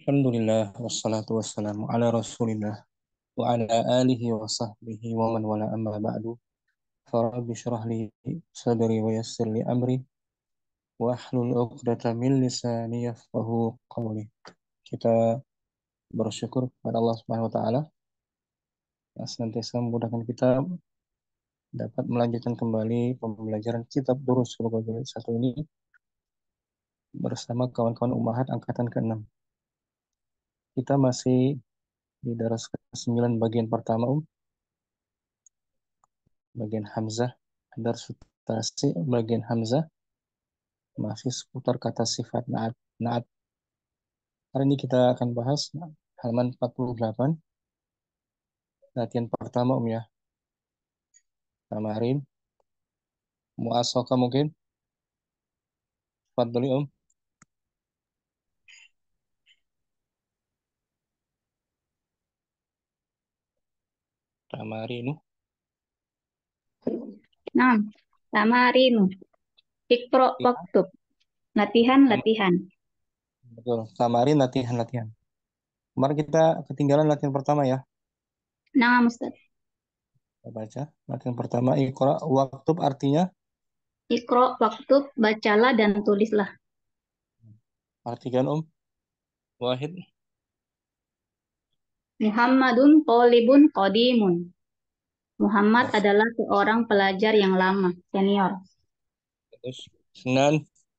Alhamdulillah wassalatu wassalamu ala Rasulillah wa ala alihi wa sahbihi wa man wala amma ba'du. Farabbi syrah li sadri wa yassir li amri wa ahlul 'uqdatam min lisani yafqahu qawli. Kita bersyukur kepada Allah Subhanahu wa taala yang senantiasa memudahkan kita dapat melanjutkan kembali pembelajaran kitab Durus Lughah satu ini bersama kawan-kawan Ummahat angkatan ke-6. Kita masih di daras ke-9 bagian pertama, bagian Hamzah, darsu tasi bagian Hamzah, masih seputar kata sifat naat. Naat. Hari ini kita akan bahas halaman 48, latihan pertama ya. Tamarin, muasoka mungkin. Fadli Tamarinu. Nah, tamarinu. Ikro Ya, waktub. Latihan. betul. Tamarin latihan. Kemarin kita ketinggalan latihan pertama ya. Nah, Ustaz. Kita baca. Latihan pertama, Iqra waktub artinya Ikro waktub, bacalah dan tulislah. artikan Wahid. Muhammadun tolibun qadimun. Muhammad Mas. adalah seorang pelajar yang lama, senior. Terus Senan.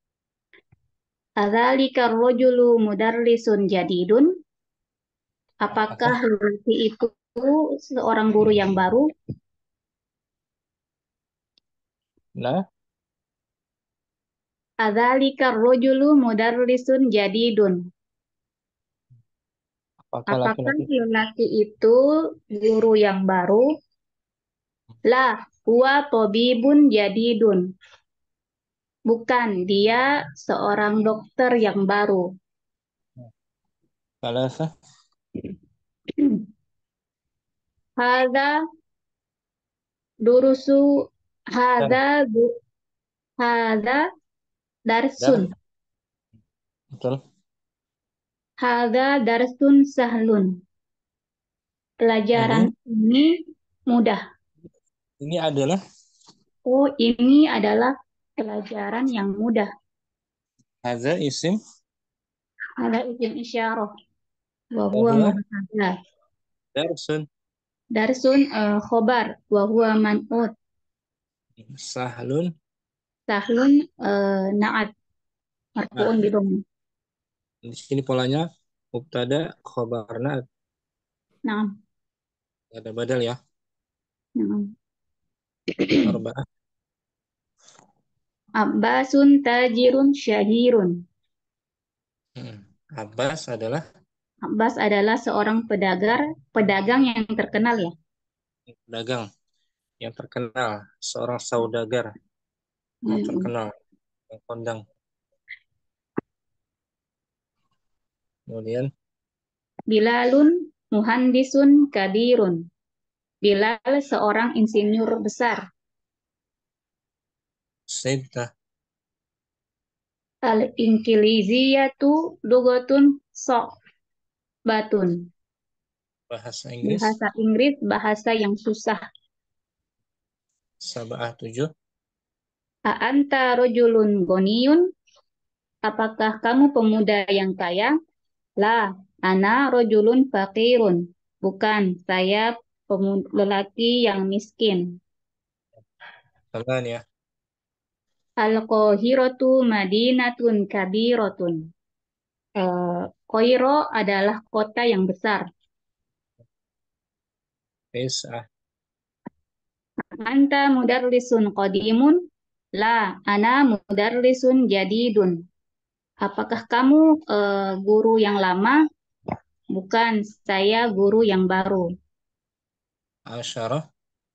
Adzalika rojulu mudarrisun jadidun. Apakah Apakah? lelaki itu seorang guru yang baru? Nah, Adzalika rojulu mudarrisun jadidun. apakah Apakah laki-laki? lelaki itu guru yang baru? Lah, huwa tobibun jadidun. Bukan, dia seorang dokter yang baru. Salasa. Hada durusu Dar. hada du- hada darsun. Dar. Betul. Hada darsun sahlun. Pelajaran Ini ini mudah. ini adalah Oh, ini adalah pelajaran yang mudah. hadza isim Ada izin isyarah. Wa wa huwa huwa mubtada. darsun Darsun khobar. Wa huwa man'ut. sahlun. Sahlun na'at. Marfu'un Nah, bidom. di sini polanya mubtada khabarna Nah, ada badal ya. nah. Arba'ah. Abbasun tajirun syahirun. Abbas adalah Abbas adalah seorang pedagang yang terkenal ya. pedagang yang terkenal, seorang saudagar yang Hmm. terkenal, yang kondang. Kemudian Bilalun muhandisun kabirun. Bilal seorang insinyur besar. Saidah, Al-Inkiliziyatu lugatun batun. bahasa Inggris. Bahasa Inggris bahasa yang susah. Sab'ah 7. A'anta rojulun goniyun. Apakah kamu pemuda yang kaya? La, ana rojulun fakirun. Bukan, saya lelaki yang miskin. Samaan ya. Al-Qahiratu madinatun kabirotun. Kairo adalah kota yang besar. Tis'ah. Anta mudarrisun qadimun? La, ana mudarrisun jadidun. Apakah kamu guru yang lama? Bukan, saya guru yang baru. Asyarah.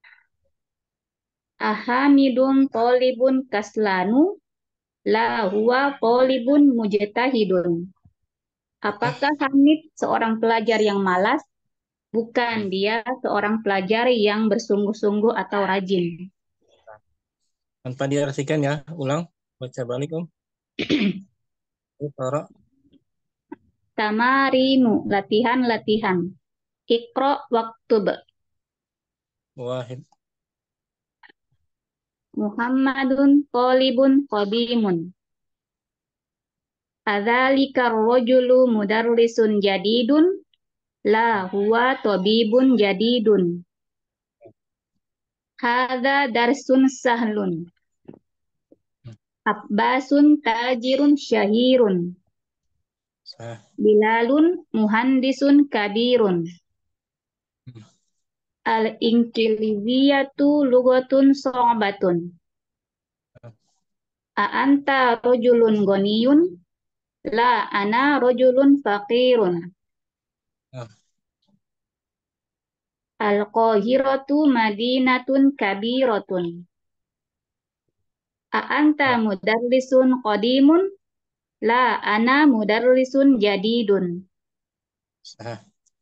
Ahamidun tolibun kaslanu? La, huwa tolibun mujtahidun. Apakah Apakah Hamid seorang pelajar yang malas? Bukan, dia seorang pelajar yang bersungguh-sungguh atau rajin. tanpa diartikan ya, ulang baca balik Iqra. Tamarinu, latihan-latihan. Iqra waktub. Wahid. Muhammadun tolibun qadimun. Adzalika rajulu mudarrisun jadidun. La huwa tabibun jadidun. Hadza darsun sahlun. Abbasun tajirun syahirun. Sah. Bilalun muhandisun kabirun. Al-inkiliziyatu lugatun so'batun. A'anta rojulun goniyun. La ana rojulun faqirun. Ah, Al-Qahiratu madinatun kabiratun. A'anta ah, mudarrisun qadimun. La ana mudarrisun jadidun. sah.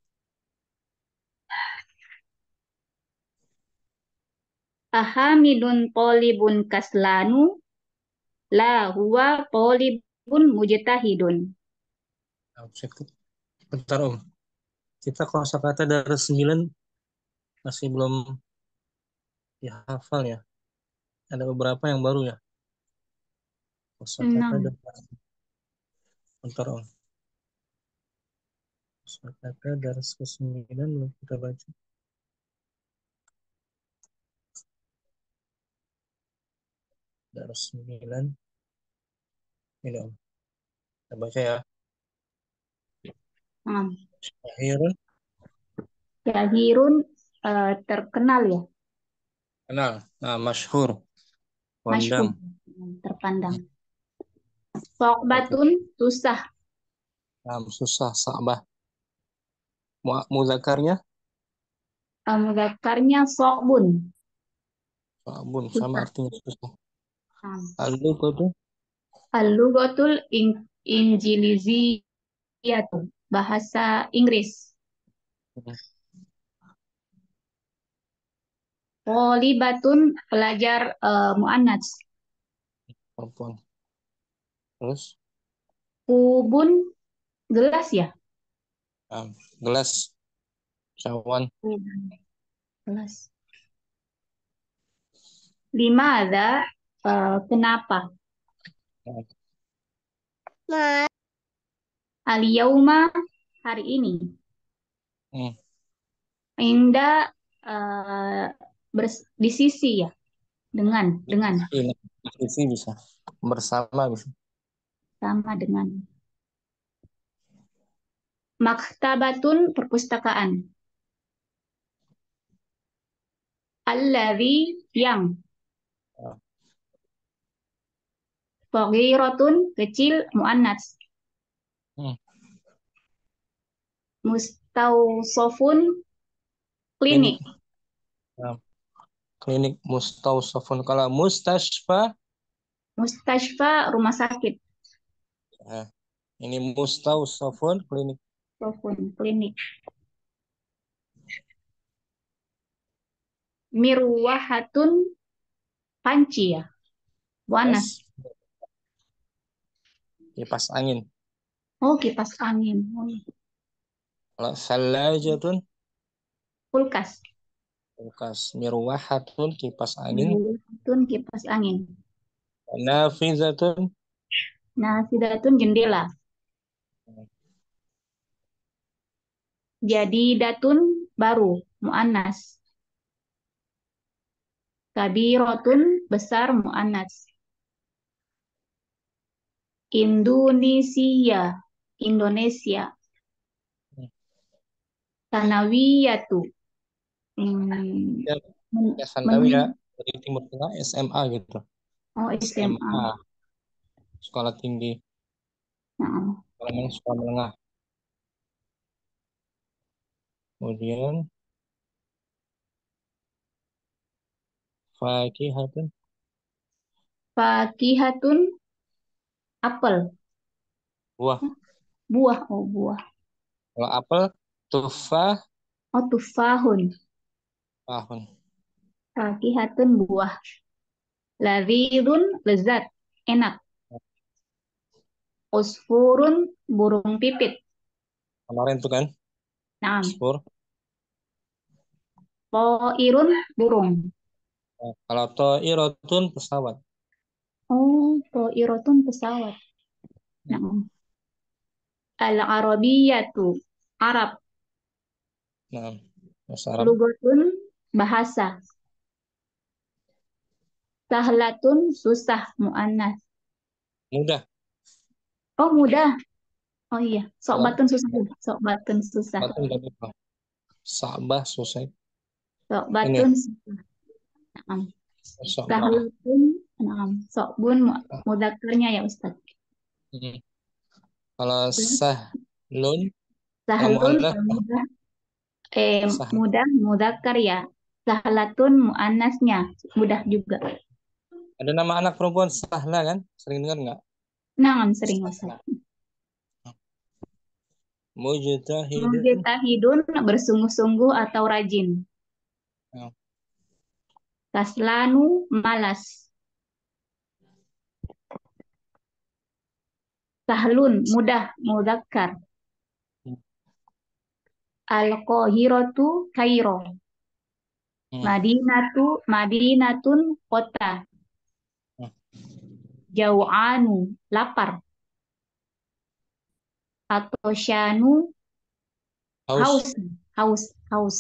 Ahamidun tolibun kaslanu. La huwa tolibun mujtahidun. Ah, bentar Om. Kita kosakata dari 9 masih belum dihafal ya. Ada beberapa yang baru ya. Kosakata Enam. dari bentar Om. Kosakata dari ke-9 belum kita baca. Dari 9 ini Om. Kita baca ya. Enam. Syahirun Syahirun terkenal ya, kenal. Nah, masyhur. masyhur, Kondang. terpandang. Sokbatun susah, Nah, susah. Sa'bah. Muzakarnya. mudzakarnya sokbun, Sa'bun. Sama susah. artinya susah. Nah, Lalu itu tuh. Al-lughatul injiliziyatu, bahasa Inggris. Tholibatun, pelajar muannats. Perempuan. Terus. Kubun, gelas ya? Nah, gelas. Cawan. Kubun, gelas. Limada, kenapa? Al-yauma, hari ini. Hmm. Indah di sisi ya, dengan Ini isi bisa. Bersama bisa. sama dengan. Maktabatun, perpustakaan. Alladzi, yang. Nah, Shaghiratun, kecil, muannats. hmm. Mustaushafun, Klinik. klinik. Nah, klinik mustausafun. Kalau mustashfa, Mustashfa, rumah sakit. nah, ini mustausafun klinik. Sofun, klinik. Mirwahatun, panci ya, panas. Kipas, kipas angin. Oh, kipas angin. Oh, iya. Kalau salajatun, Kulkas. kulkas. Mirwahatun, kipas angin. Mirwahatun, kipas angin. Nafizatun, Nasidatun, jendela. Jadi datun, baru, muannas. Kabirotun, besar, muannas. Indonesia, Indonesia. Tanawiyatu, hmm, ya, ya Sandawi ya, men- dari Timur Tengah SMA gitu. oh SMA. SMA, sekolah tinggi. Nah, Sekolah menengah, sekolah menengah. Kemudian fakihatun, fakihatun, apel. buah. Buah, oh buah. Kalau apel, tufah, Oh tufahun. tahun. Fakihatun, buah. Ladzidun, lezat, enak. Usfurun, burung pipit. Kemarin tuh kan, Naam. spur. Toirun burung. Nah, kalau toirotun pesawat. Oh, toirotun pesawat. Hmm. Naam. Al-Arabiyatu Arab. Nah, bahasa Arab. Lugatun bahasa. Sahlatun susah muannas. Mudah. Oh, mudah. Oh iya, Kalau sokbatun susah. Sokbatun susah. batun nggak apa. Sabah susah. Ini Sokbatun susah. Naam. sabah. Sahlatun. Naam. Sokbun mudzakarnya ya Ustaz. Hmm. Kalau sahlun, kalau Sahlun muannas mudah sah. mudah mudzakkar ya. Sahlatun muannasnya mudah juga. Ada nama anak perempuan Sahla kan? Sering dengar nggak? Naam sering Ustaz. Sahla. Mujtahidun. Mujtahidun bersungguh-sungguh atau rajin. Nah, Kaslanu malas. Sahlun mudah mudzakkar. Al-Qahiratu Kairo. hmm, Madinatun kota. hmm. Jau'anu lapar. Atau syanu haus. Haus, Haus.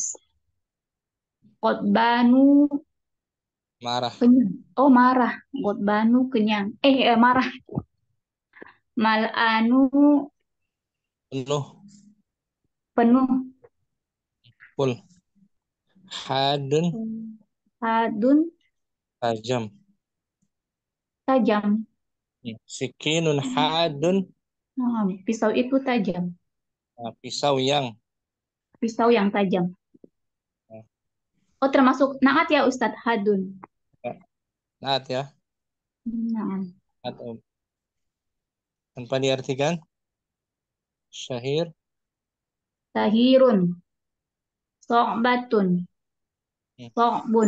Qotbanu marah, kenyang. Oh marah. Qotbanu kenyang. Marah. Mal'anu penuh, penuh. full. Hadun, Hadun tajam. tajam. Hmm. Sikinun hadun, Pisau itu tajam. nah, pisau yang. Pisau yang tajam. Nah, Oh termasuk naat ya Ustadz hadun. ya, naat ya, Nah, atau tanpa diartikan syahir. tahirun. So'batun. Hmm. So'bun.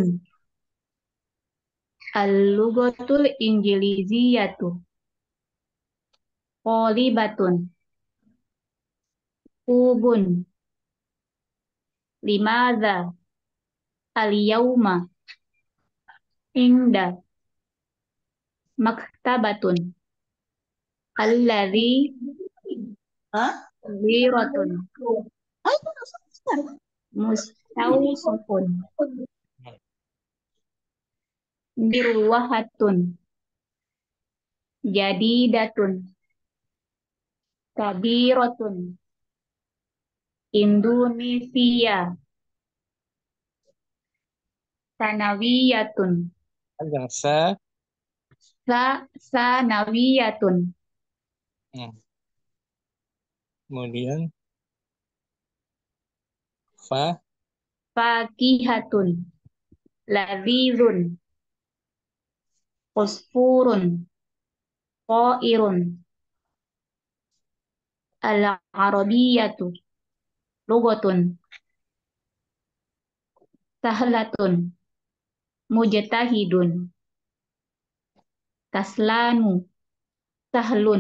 Al-lugatul injiliziyatu. Qolibatun. Ubun. Limadha. Al-yawma. Inda. Maktabatun. Alladhi. Ziratun. Mustawsafun. Birwahatun. Jadidatun. Kabiratun. Indonesia. Sanawiyatun. Panjang Sanawiyatun. hmm. Kemudian fa, Fakihatun. Ladhizun. Fosfurun. Qairun. Al-Arabiyatu. Lugatun. Sahlatun. Mujtahidun. Kaslanu. Sahlun.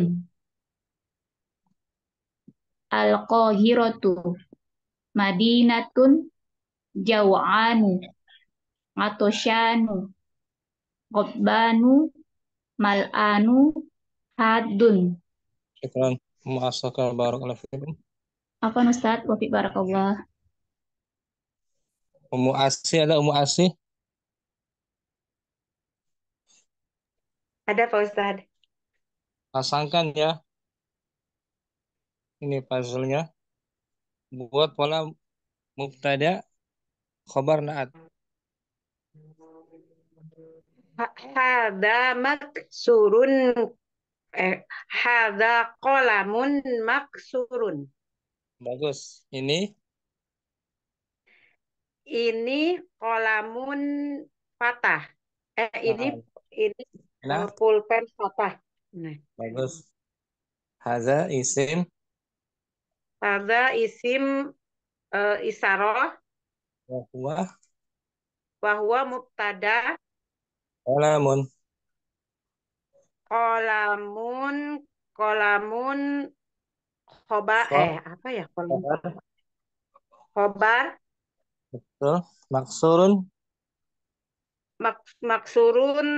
Al-Qahiratu. Madinatun. Jaw'anu. Atoshanu. Qotbanu. Mal'anu. Hadun. syukran, muasakal barakallahu fikum. Apa Ustaz? Wafiq barakallah. Ummu Asih ada Ummu Asih. Ada Pak Ustadz. Pasangkan ya, ini puzzle-nya. Buat pola mubtada, khobar naat. Hada maksurun hada qalamun maksurun. Bagus. Ini Ini kolamun patah. Ini nah, ini nah, pulpen patah. Nah, bagus. Haza isim hada isim isaroh wa huwa bahwa mubtada qalamun. kolamun kolamun Apa ya kalau Khobar. khobar Betul. Maksurun. maksurun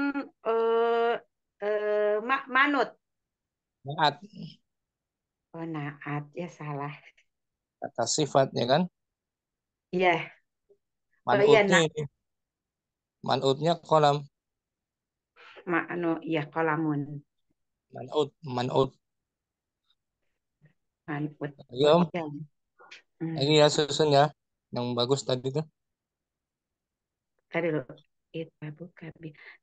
manut. Naat. Oh, naat ya salah. Kata sifat ya kan. Iya. Oh iya Man'utnya ini. Man'utnya kolam. iya kolamun. Man'ut. Man'ut. Manut. Lagi Oh Om. iya. Lagi Hmm. ya susun ya. Yang bagus tadi tuh. Tadi dulu. Itu bukan.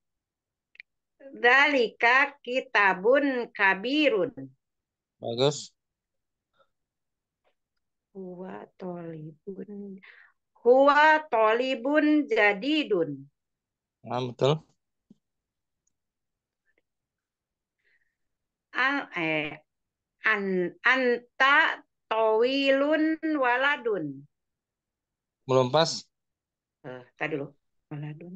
Dalika kitabun kabirun. Bagus. Huwa tolibun. Huwa tolibun jadidun. Nah, betul. An, an, anta towilun waladun. Belum pas. Tadi dulu. Waladun.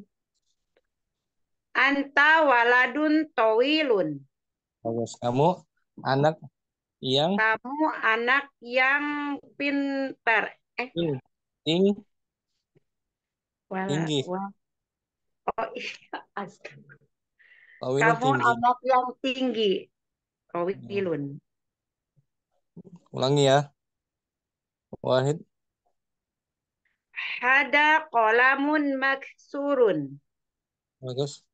Anta waladun towilun. Bagus. Kamu anak yang Kamu anak yang pintar. ting- ting- Wala, tinggi. oh iya, astaga. Tawilun Kamu tinggi. anak yang tinggi. Towilun. Ulangi ya. Wahid. Hada kolamun maksurun. Bagus.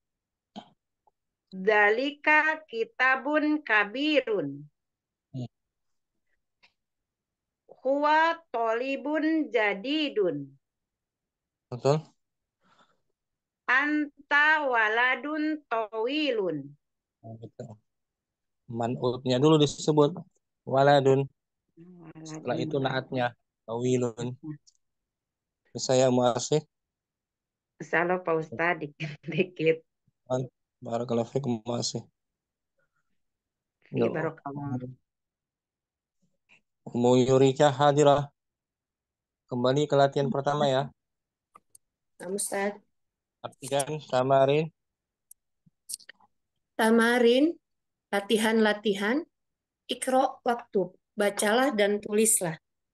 Dalika kitabun kabirun. Hmm, Huwa tolibun jadidun. betul. Anta waladun towilun. Nah, betul. Man'utnya dulu disebut. Waladun. Setelah Waladun. itu naatnya. Tawilun. Bisa ya muasih. Salah Pak Ustadz dikit. Barakallahu fikum muasih. Fi barokallah. Ummu Yurika hadirah. Kembali ke latihan pertama ya. Nah, Ustaz. Artikan tamarin. Tamarin, latihan-latihan, ikro waktu, bacalah dan tulislah.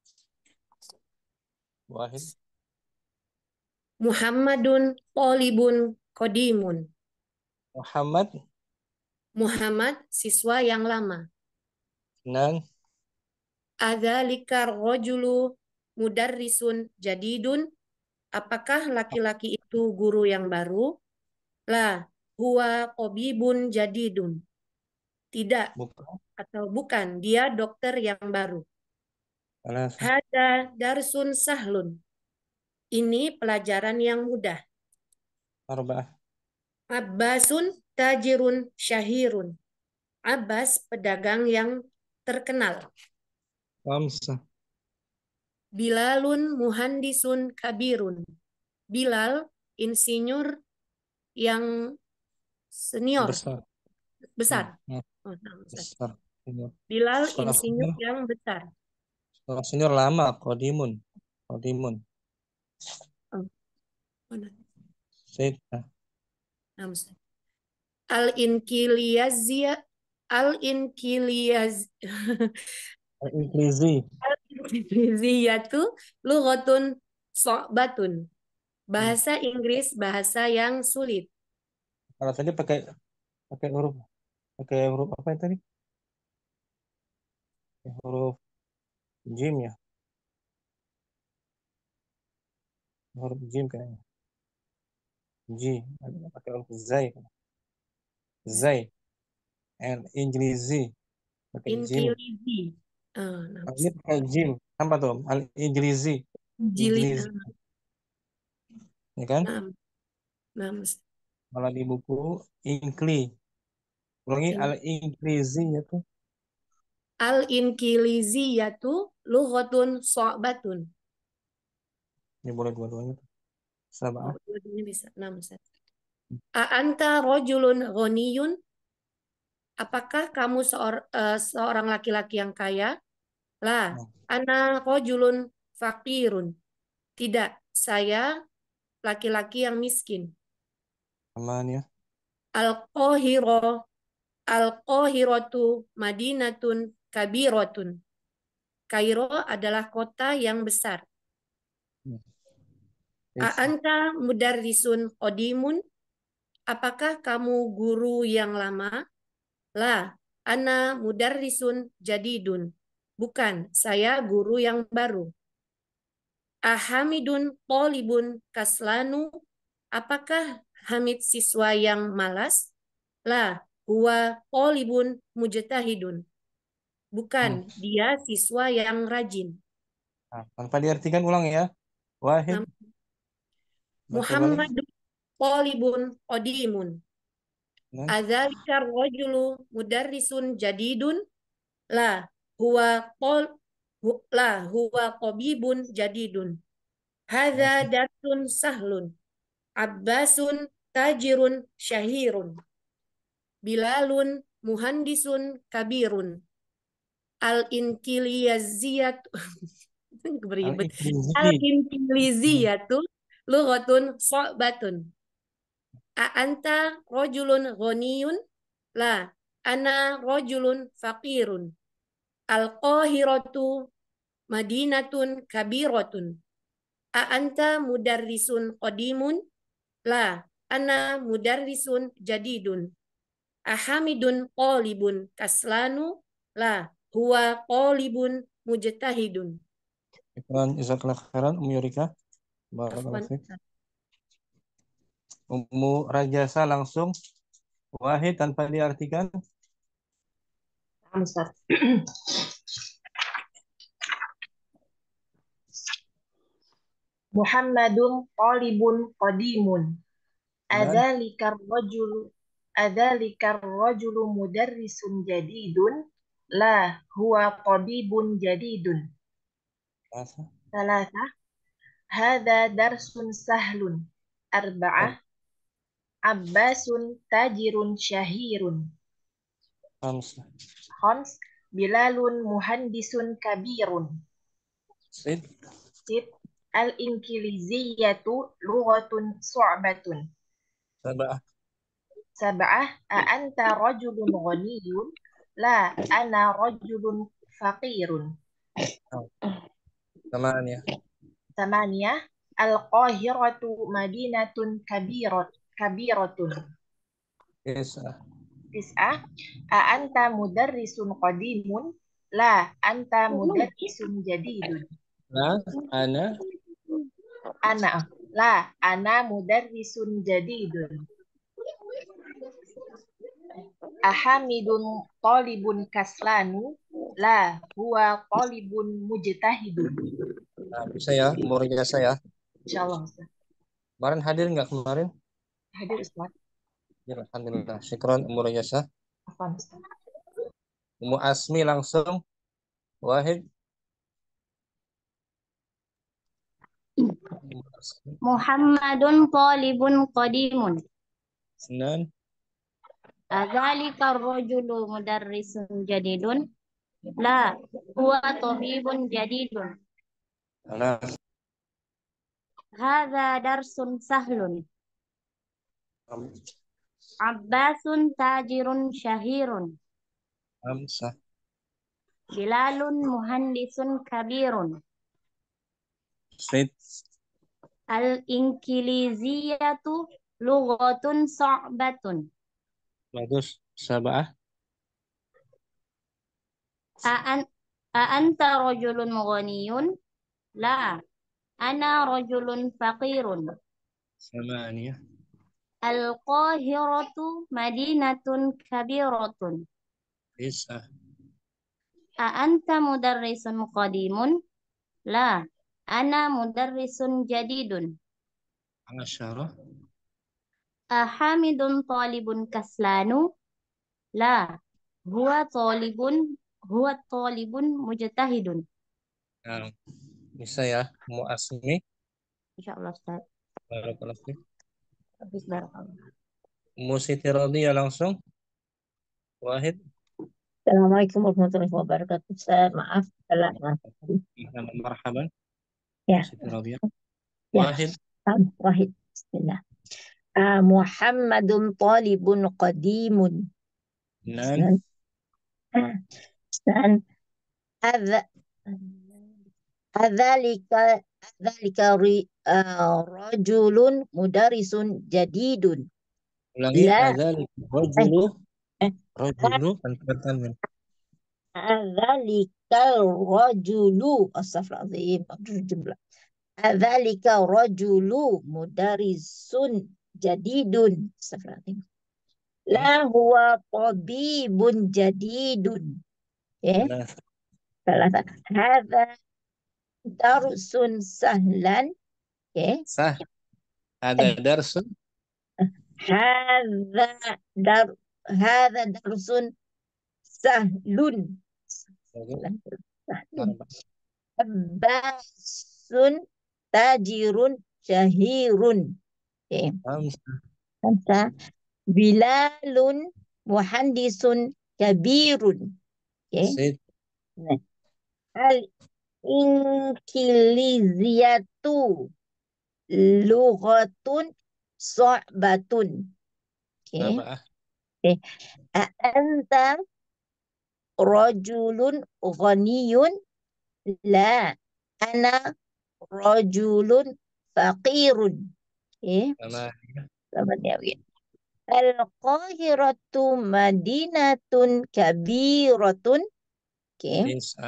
Wahid. Muhammadun tolibun kodimun. Muhammad. Muhammad, siswa yang lama. Nan. Adzalikar rojulu mudarrisun jadidun. Apakah laki-laki itu guru yang baru? La, huwa kobibun jadidun. Tidak, Bukan. atau bukan, dia dokter yang baru. Alas. Hada darsun sahlun. Ini pelajaran yang mudah. Arba'ah. Abbasun tajirun syahirun. Abbas pedagang yang terkenal. Khamsah. Bilalun muhandisun kabirun. Bilal insinyur yang senior, Besar. besar. Hmm, Oh, nah, besar. besar. Senior. Bilal Sekolah insinyur senior. yang besar. Sekolah senior lama. Kodimun. Kodimun. Oh, mana? Sita. Nah, besar. Al-Inkiliyazia Al-Inkiliyaz Inkrizi. Al-Inkliziyatu lughatun so'batun. Bahasa Inggris bahasa yang sulit. Kalau tadi pakai pakai huruf apa yang tadi? Huruf jim ya. Huruf jim kayaknya. J. Ada pakai huruf zai. Zai. Inggrizi. Pakai jim. Inkilizi. Nah, Ini pakai jim. Apa tuh? Al Inggrizi. jilid. Inggris. Ya kan? Nah, nah, Kalau di buku Inkli. Ulangi In- al Inggrizi ya tuh. Al-Inkiliziyatu lughatun so'batun. Ini boleh dua-duanya tuh. Sama. Oh, dua-duanya bisa. Nah, Ustaz. A'anta rojulun ghaniyun? Apakah kamu seorang laki-laki yang kaya? Lah, Nah, ana rojulun fakirun. Tidak, saya laki-laki yang miskin. aman ya. Al-Qahiro, Al-Qahiratu Madinatun kabirotun. Kairo adalah kota yang besar. A'anta mudarrisun qadimun. Apakah kamu guru yang lama? La, ana mudarrisun jadidun. Bukan, saya guru yang baru. Ahamidun polibun kaslanu. Apakah Hamid siswa yang malas? La, huwa polibun mujtahidun. Bukan, dia siswa yang rajin. Nah, tanpa diartikan ulang ya. Wahid. Baca balik. Muhammadun polibun qadimun. Nah, Adzalika rajulu mudarrisun jadidun? La, huwa tabibun jadidun. Hadza darsun sahlun. Abbasun tajirun syahirun. Bilalun muhandisun kabirun. Al-inkiliziyatu beribet. Al-inkiliziyatu lughatun so'batun. A'anta rajulun ghaniyun? La, ana rajulun faqirun. Al-Qahiratu madinatun kabiratun. A'anta mudarrisun qadimun? La, ana mudarrisun jadidun. Ahamidun qalibun kaslanu? La, huwa qalibun mujtahidun. Syukran, jazakallahu khairan, Ummu Yurika. Barakallahu fiik. Ummu Rajasa langsung. Wahid tanpa diartikan. Ustaz. Muhammadun talibun qadimun. Adzalikar rajulu mudarrisun jadidun. La, huwa tabibun jadidun. Salasa. Hadza darsun sahlun. Arba'ah. Abbasun tajirun syahirun. Khams. Bilalun muhandisun kabirun. Sid. Al-inkiliziyatu lughatun su'batun. Sab'ah. A'anta rajulun ghaniyun? La, ana rajulun faqirun. Tamaniyah. Al-Qahiratu madinatun kabiratun. Tis'ah. A'anta mudarrisun qadimun? La, anta mudarrisun jadidun. Ana mudarrisun jadidun. Ahamidun talibun kaslanu? La, huwa talibun mujtahidun. Nah, bisa ya, Ummu Rajasa ya. Insyaallah Ustaz. Kemarin hadir nggak kemarin? Hadir Ustaz. Ya, alhamdulillah. Syukran, Ummu Rajasa. Afwan Ustaz. Ummu Asmi langsung. Wahid. Muhammadun talibun qadimun. Senan. Adzalika rajulu mudarrisun jadidun? La, huwa tabibun jadidun. Hadza darsun sahlun. Abbasun tajirun syahirun. Bilalun muhandisun kabirun. Al-inkiliziyatu lughatun su'batun. Bagus. Sab'ah. A'anta rajulun ghaniyun? La, ana rajulun faqirun. Samaniyah. Al-Qahiratu madinatun kabiratun. Tis'ah. A'anta mudarrisun qadimun? La, ana mudarrisun jadidun. Asyarah. Ahamidun talibun kaslanu? La, huwa talibun mujtahidun. Nah, bisa ya, Ummu Asmi. Insyaallah Ustaz. Barakallahu fiik. Habis barakallah. Ummu Siti Radhiyah langsung. Wahid. Assalamualaikum warahmatullahi wabarakatuh. Ustaz, maaf. Marhaban. Ya. Siti Radhiyah. Ya. Wahid. Wahid. Bismillah. Muhammadun talibun qadimun. Nan. Dan ada adzalika adzalika rajulun mudarisun jadidun. Ulangi, La eh rajulu, eh rajulu kan tanwin. adzalika rajulu astagfirullahaladzim jumlah. Adzalika rajulu mudarisun jadidun. Astagfirullahaladzim. La huwa tabibun jadidun. Ya, Salah. salah. Hadza darsun sahlan. Ya. Sah. Ada darsun. Hadza dar hadza darsun sahlun. Sahlun. Arba. Abbasun tajirun syahirun. Okay. Khamsa. Khamsa. Bilalun muhandisun kabirun. Okay. Sit. Nah, al inkiliziyatu lughatun so'batun. Okay. Sabah. Okay. Anta rajulun ghaniyun. La, ana rajulun faqirun. Okay. Sama. Selamat ya. Okay. Al-Qahiratu madinatun kabiratun. Okay. Tis'ah.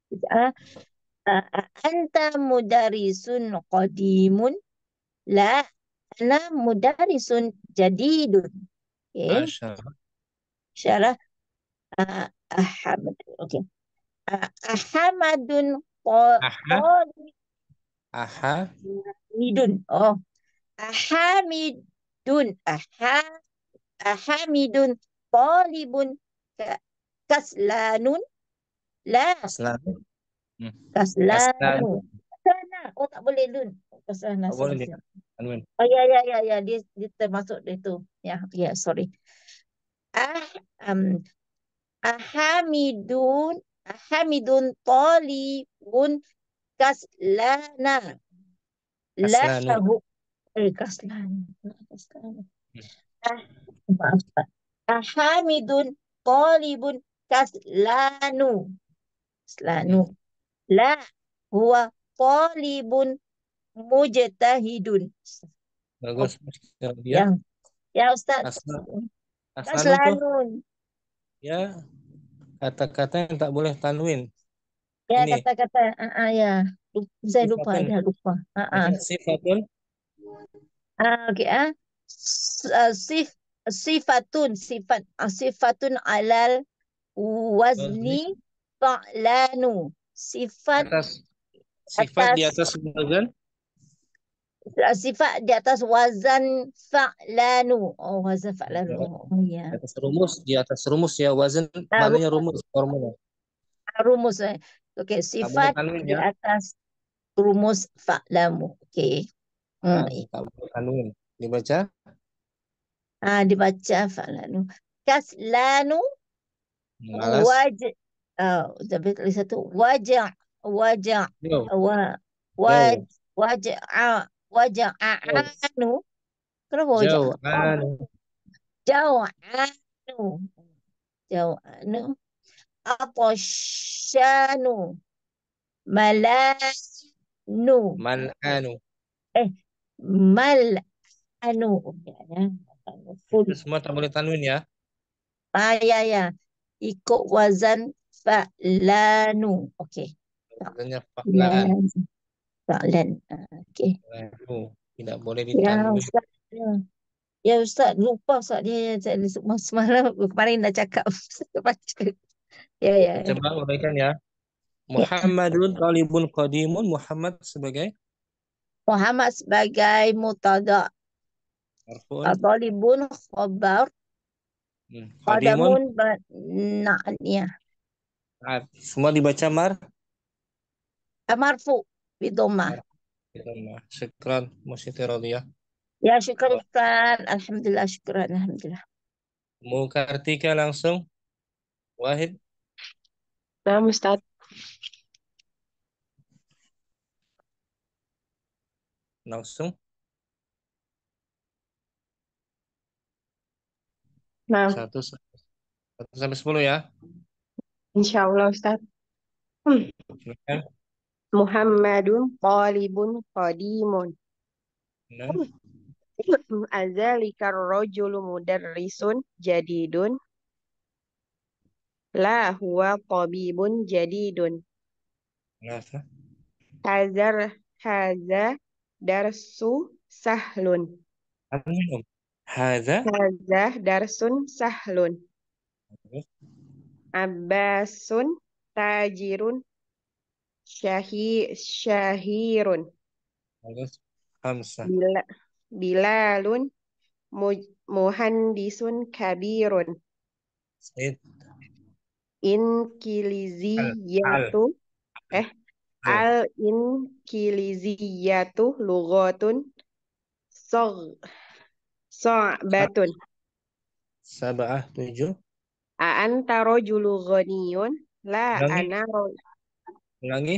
Anta mudarisun qadimun. La, ana mudarisun jadidun. Okay. Asyara. Syarah Ahmad. Okay. Ahmadun Aha. Aha. qalidun. Oh, Ahamidun. Ahamidun talibun kaslanun. La, Selalu. kaslanu. Kaslan. Kaslana. Oh, tak boleh dun. Kaslana. Tak boleh Salah, dia. salah. Tanwin. Oh, ya, ya, ya, ya. Dia termasuk itu. Ya, ya, sorry. Ah, um, Ahamidun. Ahamidun talibun kaslana. Kaslanu. Lahu. Kaslana. Kaslana. Hmm. Maaf, Pak. Ahamidun talibun kaslanu. Kaslanu. Hmm. La huwa talibun mujtahidun. Oh, Bagus. Dia. yang ya Ustaz. Kaslan. Kaslanu tuh. Kaslanun. Ya. Kata-kata yang tak boleh tanwin. Ya Ini. kata-kata ya. Saya lupa, Sifatun. dah lupa. Sifatun. Okey sifatun sifatun alal wazni fa'lanu. Sifat Atas. Sifat di atas atas wazan. sifat di atas wazan fa'lanu. Oh, wazan fa'lanu. Oh, ya. Di atas rumus ya, wazan maknanya rumus, formula. Rumus. Okey, Tak boleh sifat tanwin di ya. atas rumus fa'lamu. Okey. Tak boleh tanwin. Dibaca Dibaca fa'lanu. Kaslanu malas. tapi tulis satu wajah wajah Yo, wa jauh, wajah wajah jauh, anu. Kenapa wajah? jauh, anu, Jauh anu. Jauh anu. Atasyanu. Malanu. man, anu. Mal anu. Okey, ya. Full. Itu semua tak boleh tanwin ya. Ya, ya. Ikut wazan fa'lanu. Okey. Wazannya faklan. Fa'lan. Okey. Anu, tidak boleh Ya, ditanwin. Ustaz. Ya, Ustaz. Lupa, Ustaz. Saya semalam, kemarin dah cakap. Saya baca. Ya, ya. Coba uraikan ya. Ya. Muhammadun talibun qadimun. Muhammad sebagai Muhammad sebagai mutada. marfu'un. Talibun khabar. Qadimun. Qadamun na'nya. Semua dibaca Marfu. Bidomah. Syukran, Musyiti Radiyah. Ya, syukran. Alhamdulillah, syukran. Alhamdulillah. Mukartika langsung. Wahid. Nah, Ustaz. Langsung. Nah, 1 sampai 10 ya. Insya Allah Ustadz. Hmm. Silakan. Muhammadun talibun qadimun. Nah, Azalikar rojulu mudarrisun jadidun. La huwa tabibun jadidun. kenapa? Hazar haza darsu sahlun. Amin, Om. Hadza. Haza darsun sahlun. Abbasun tajirun syahirun. Terus khamsah. Bilalun muhandisun kabirun. Said. Al. Inkiliziyatu eh Al. al inkiliziyatu lugatun sog so'batun. Sabah 7. A anta rojulu ghaniyun la Ulangi. ana Ulangi.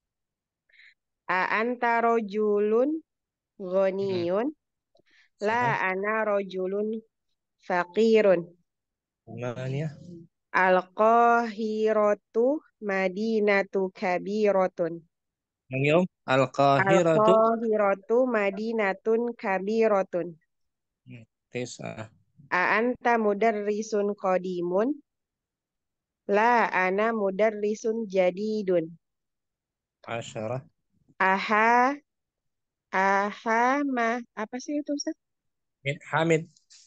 a anta rojulun Hmm. ghaniyun la Salah. ana rojulun faqirun. Thamaniyah. Al-Qahiratu madinatu kabiratun. Ulangi, Om. Al-Qahiratu. Al-Qahiratu madinatun kabiratun. Tis'ah. A anta mudarrisun qadimun? La ana mudarrisun jadidun. Asyarah. Aha, apa sih itu Ustaz? Hamid.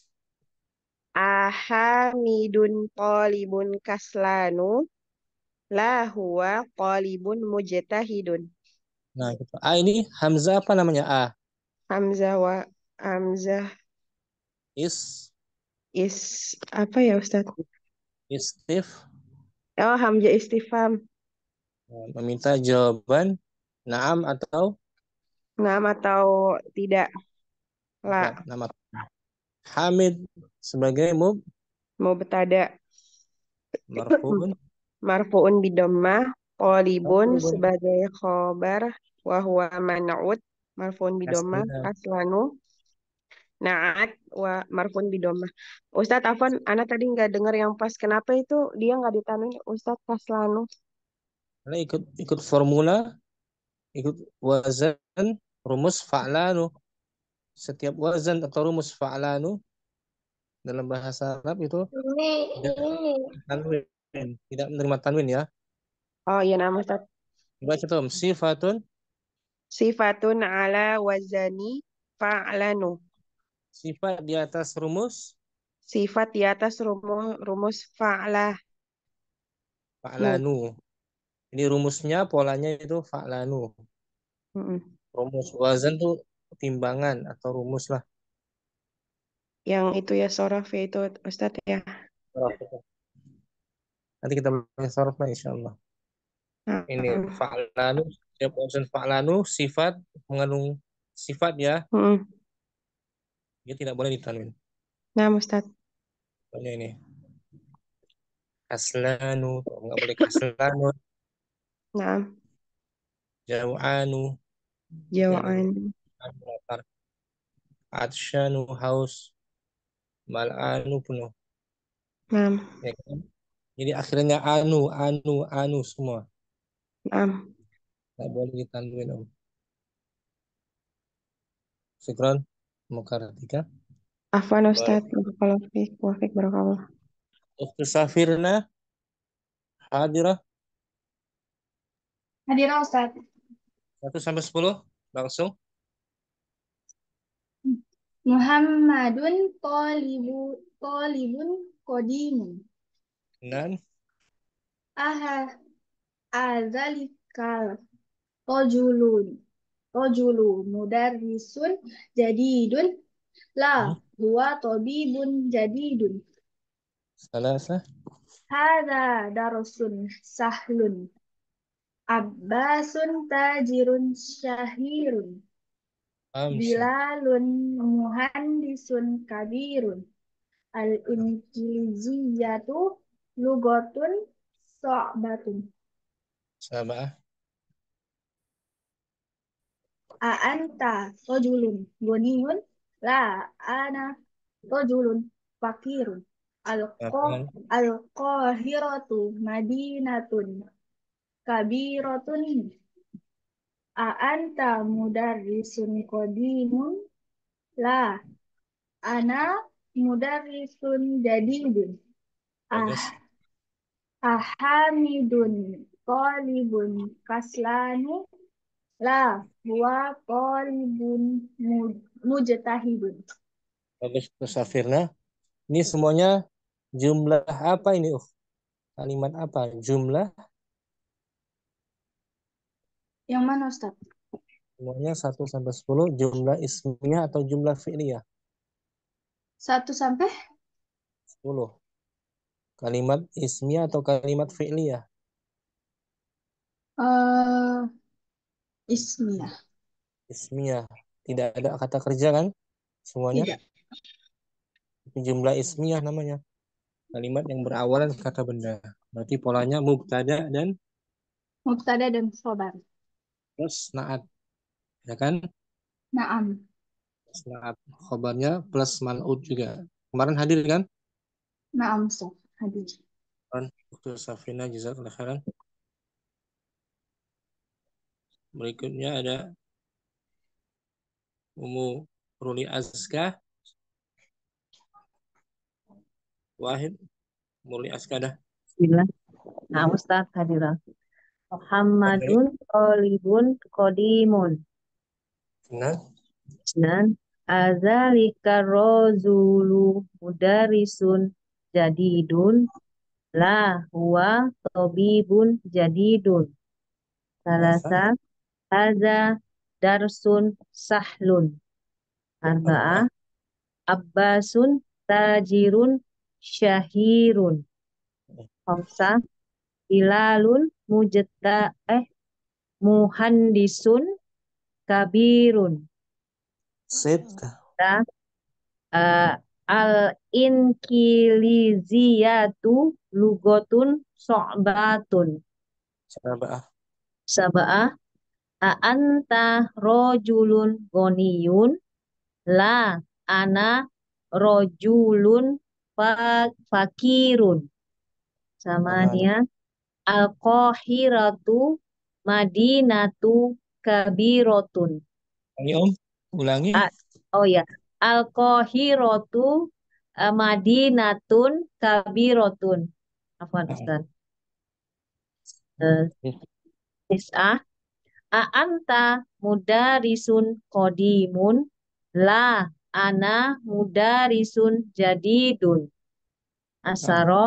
Ahamidun qalibun kaslanu. La huwa qalibun mujtahidun. Nah, gitu. A ini Hamzah apa namanya? A. Hamzah wa Hamzah Is. apa ya Ustaz? Istif. Oh, Hamzah istifham. Meminta jawaban. Naam atau Nama atau tidak? La. tidak. Nama. Hamid sebagai Mubtada. marfu'un. Marfu'un bidammah. Qalibun Marfu'un. sebagai khobar. Wa man'ud. Marfu'un bidammah. Aslinya. Kaslanu. Na'at wa marfu'un bidammah. Ustadz Afwan, Ana tadi nggak dengar yang pas. Kenapa itu dia nggak ditanwin Ustadz Kaslanu? Karena ikut formula, ikut wazan, rumus fa'lanu. Setiap wazan atau rumus fa'lanu dalam bahasa Arab itu tidak tanwin, tidak menerima tanwin ya. Oh iya nama Ustadz. Coba contoh sifatun, Sifatun ala wazani fa'lanu. sifat di atas rumus Sifat di atas rumus fa'lah. fa'lanu. Ini rumusnya polanya itu fa'lanu. Mm-mm. Rumus wazan tuh timbangan atau rumus lah. Yang itu ya sorof ya itu Ustadz ya. Nanti kita bahas sorof lah insya Allah. Ini Nah, fa'lanu, setiap wazan fa'lanu sifat mengandung sifat ya, mm. dia tidak boleh ditanwin. Nah Ustadz. Contohnya ini kaslanu, nggak boleh kaslanu, Nah, jau'anu, jawaan. lapar, atsyanu haus, mal'anu penuh. Nah, Ya kan? Jadi akhirnya anu semua. nah. Nggak boleh ditanwin om. Syukran. Mukarratika. Afwan Baik. Ustadz. Barakallahu fiik. Wa fiik barakallah. Ukhtu Safirna hadirah Hadirah Ustaz. 1 sampai 10 langsung. Muhammadun talibun qadimun. Dan Aha azalikal rojulun. Rojulu mudarrisun jadidun. La huwa tabibun jadidun. salasa Hada darusun sahlun. Abbasun tajirun syahirun. amsa Bilalun muhandisun kabirun. Al-inkiliziyatu lugatun so'batun. sabah A'anta rojulun goniyun. La ana rojulun fakirun. Alqo Alqahiratu madinatun kabiratun. A anta mudarrisun qadimun? La, ana mudarrisun jadidun. Ah, Bagus. ahamidun qalibun kaslanu? La, huwa qalibun mujtahidun. Bagus, Safirna. Ini semuanya jumlah apa ini? Kalimat apa? Jumlah Yang mana Ustaz? semuanya 1 sampai 10. Jumlah ismiyah atau jumlah fi'liyah? 1 sampai 10. Kalimat ismiyah atau kalimat fi'liyah? eh ismiyah. Ismiyah. Tidak ada kata kerja kan? Semuanya. Tidak. Jumlah ismiyah namanya. Kalimat yang berawalan kata benda. Berarti polanya mubtada dan Mubtada dan khobar. plus naat. Ya kan? Naam. Plus naat. Khobarnya plus man'ud juga. Kemarin hadir kan? Naam Ustaz. Hadir. Kan? Dr. Safina jazakallah khairan. Berikutnya ada Umu Ruli Azka. Wahid. Ruli Azka dah. Bismillah. Nah, Ustaz hadirah. Muhammadun Qalibun Qadimun. Benar. Dan azalika rozulu mudarisun jadidun la huwa tabibun jadidun. Salasa haza darsun sahlun. Arba'ah abbasun tajirun syahirun. Khamsah Bilalun muhandisun kabirun. Sit. Al-inkiliziyatu lugotun so'batun. Saba'ah anta rojulun goniyun. La ana rojulun fakirun. Samania al-Qahiratu madinatu kabirotun. Ulangi. Oh ya, al-Qahiratu madinatun kabirotun. Afwan Ustaz. Tis'ah anta mudarisun qadimun. La ana mudarisun jadidun. Asaro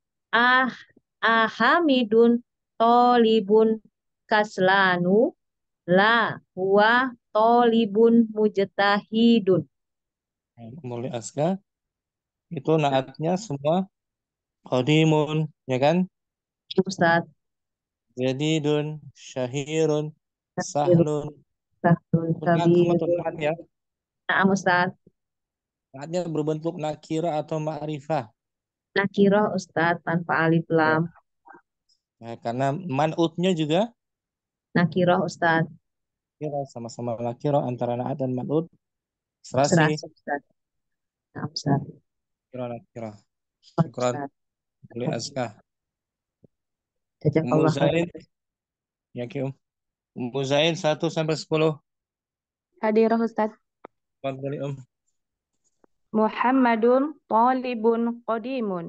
ahamidun tolibun kaslanu. La huwa tolibun mujtahidun. Mulai Aska. Itu naatnya semua qadimun, ya kan? Ustaz. Jadidun, syahirun, sahlun. Semua tuh naat ya. Naam Ustaz. Naatnya berbentuk nakira atau ma'rifah. Nakirah Ustaz tanpa alif lam. Nah, karena man'utnya juga Nakirah Ustaz. kira sama-sama nakira antara naat dan man'ut. Serasi. Ustaz. Naam Ustaz. Kira nakira. Ustaz. Syukran. Mulai Aska. Jazakallah Zain. Ya, Kim. Zain 1 sampai 10. Hadirah Ustaz. Fadhali, Muhammadun talibun qadimun.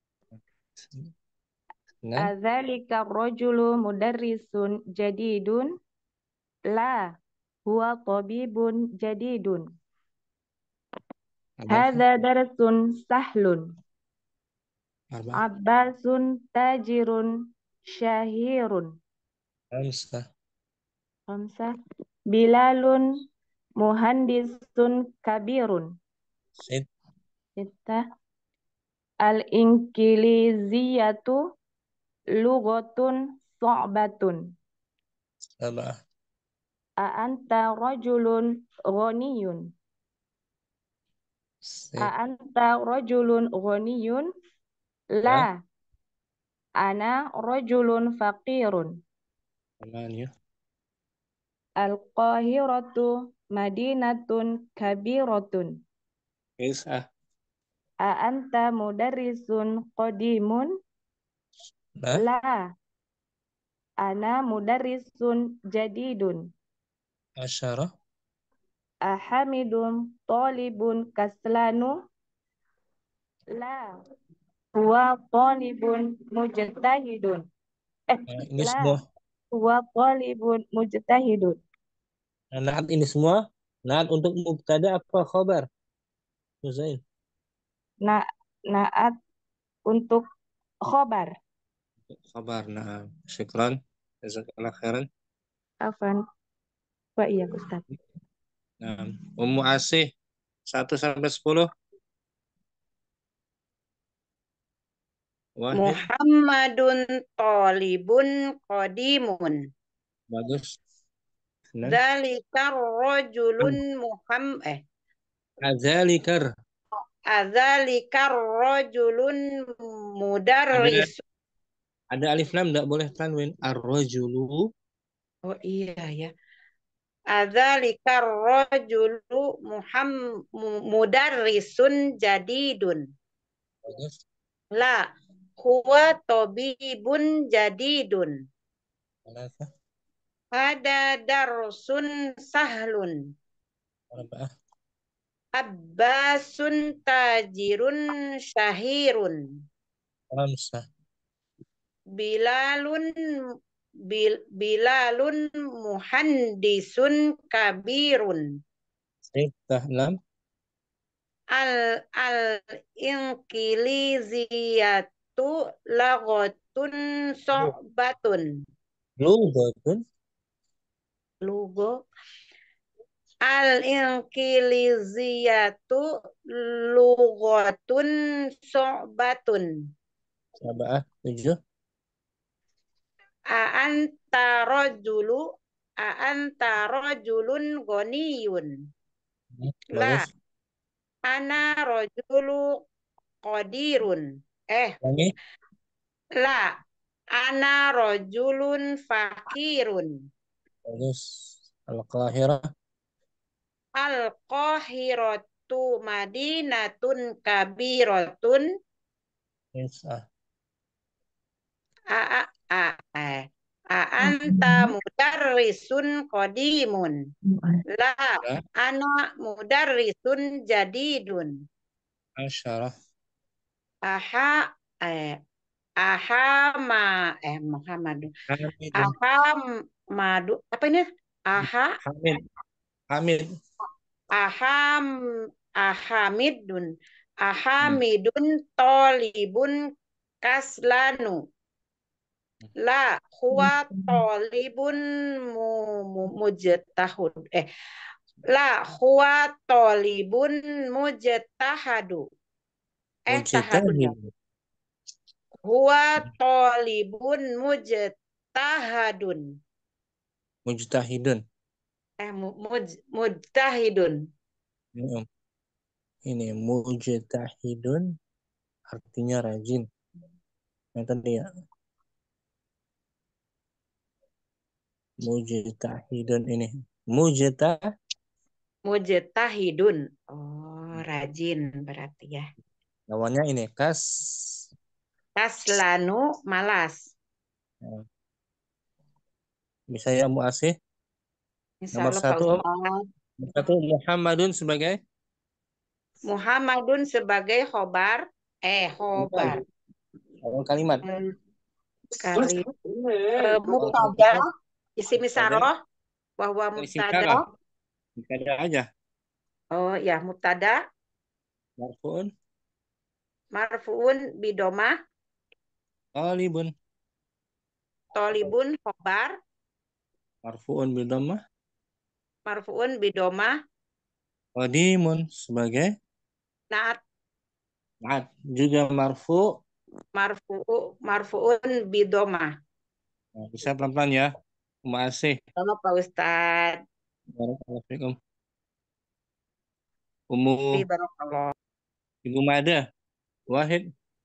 Nah, Adzalika rajulu mudarrisun jadidun? La, huwa tabibun jadidun. Hadza darsun sahlun. Abbasun tajirun syahirun. Khamsah. Bilalun muhandisun kabirun. Sittah. Al-inkiliziyatu lughatun so'batun. A anta rajulun ghaniyun. A anta rajulun ghaniyun? La, ana rajulun faqirun. Al-Qahiratu madinatun kabiratun. A anta mudarrisun qadimun? Nah, La, ana mudarrisun jadidun. asyara. Ahamidun talibun kaslanu? La, huwa talibun mujtahidun. Ini La, semua. huwa talibun mujtahidun. Naat ini semua. Naat untuk mubtada apa khabar? Huzain. Na, naat untuk khobar. Khabar. Nah, syukran. Jazakallah khairan. Afan. Wa iya Ustaz. Nah, Ummu Asih 1 sampai 10. Wahid. Muhammadun talibun qadimun. Bagus. Nah, Dzalikar rajulun Azalikar. Adzalikar rajulun Ada mudarris. ada alif lam enggak boleh tanwin. Ar-rajulu. Oh iya ya. Adzalikar rajulu mudarrisun jadidun. Bagus. La, huwa tabibun jadidun. Kenapa? Hada darsun sahlun. Arba'ah. Abbasun tajirun syahirun. Khamsah. Bilalun Bilalun muhandisun kabirun. Sittah. 6. Al inkiliziyatu lagotun so'batun. Lughatun. Lugo. Al inkiliziyatu lugotun so'batun. Arba'ah. 7. A'anta rajulun ghaniyun. La, Bagus. ana rajulu qadirun. Ulangi. La, ana rajulun fakirun. Bagus. Al-Qahirah. Al-Qahiratu madinatun kabiratun. Tis'ah. Anta mudarrisun qadimun. La, Ya. ana mudarrisun jadidun. Asyarah. Aha Ahama Muhammadun. Hamidun. Ahamadu apa ini? Hamid. Hamid. Aham Ahamidun. Ahamidun tolibun kaslanu. La, huwa tolibun mujtahud. La, huwa tolibun mujtahadu. Tahadun ya. Mujtahid. Huwa tolibun mujtahadun. Mujtahidun. Mujtahidun. Ini mujtahidun artinya rajin. Yang tadi ya. Mujtahidun ini. Mujtahidun. Oh, rajin berarti ya. Lawannya ini Kaslanu malas. Bisa ya Mu'asih? Nomor Insyaallah Pak 1. Ustaz. Muhammadun sebagai Muhammadun sebagai khobar. Khobar. awal kalimat. Kali mubtada isim isyarah bahwa mubtada. Mubtada aja. Oh ya, mubtada marfuun bidomah. Talibun Khobar marfuun bidomah. Marfuun bidomah. Qadimun sebagai Naat juga marfuun bidomah. Nah, bisa pelan-pelan ya. Terima kasih. Halo Pak Ustadz. Waalaikumsalam. Barakallah. Ibu Mada Wahid.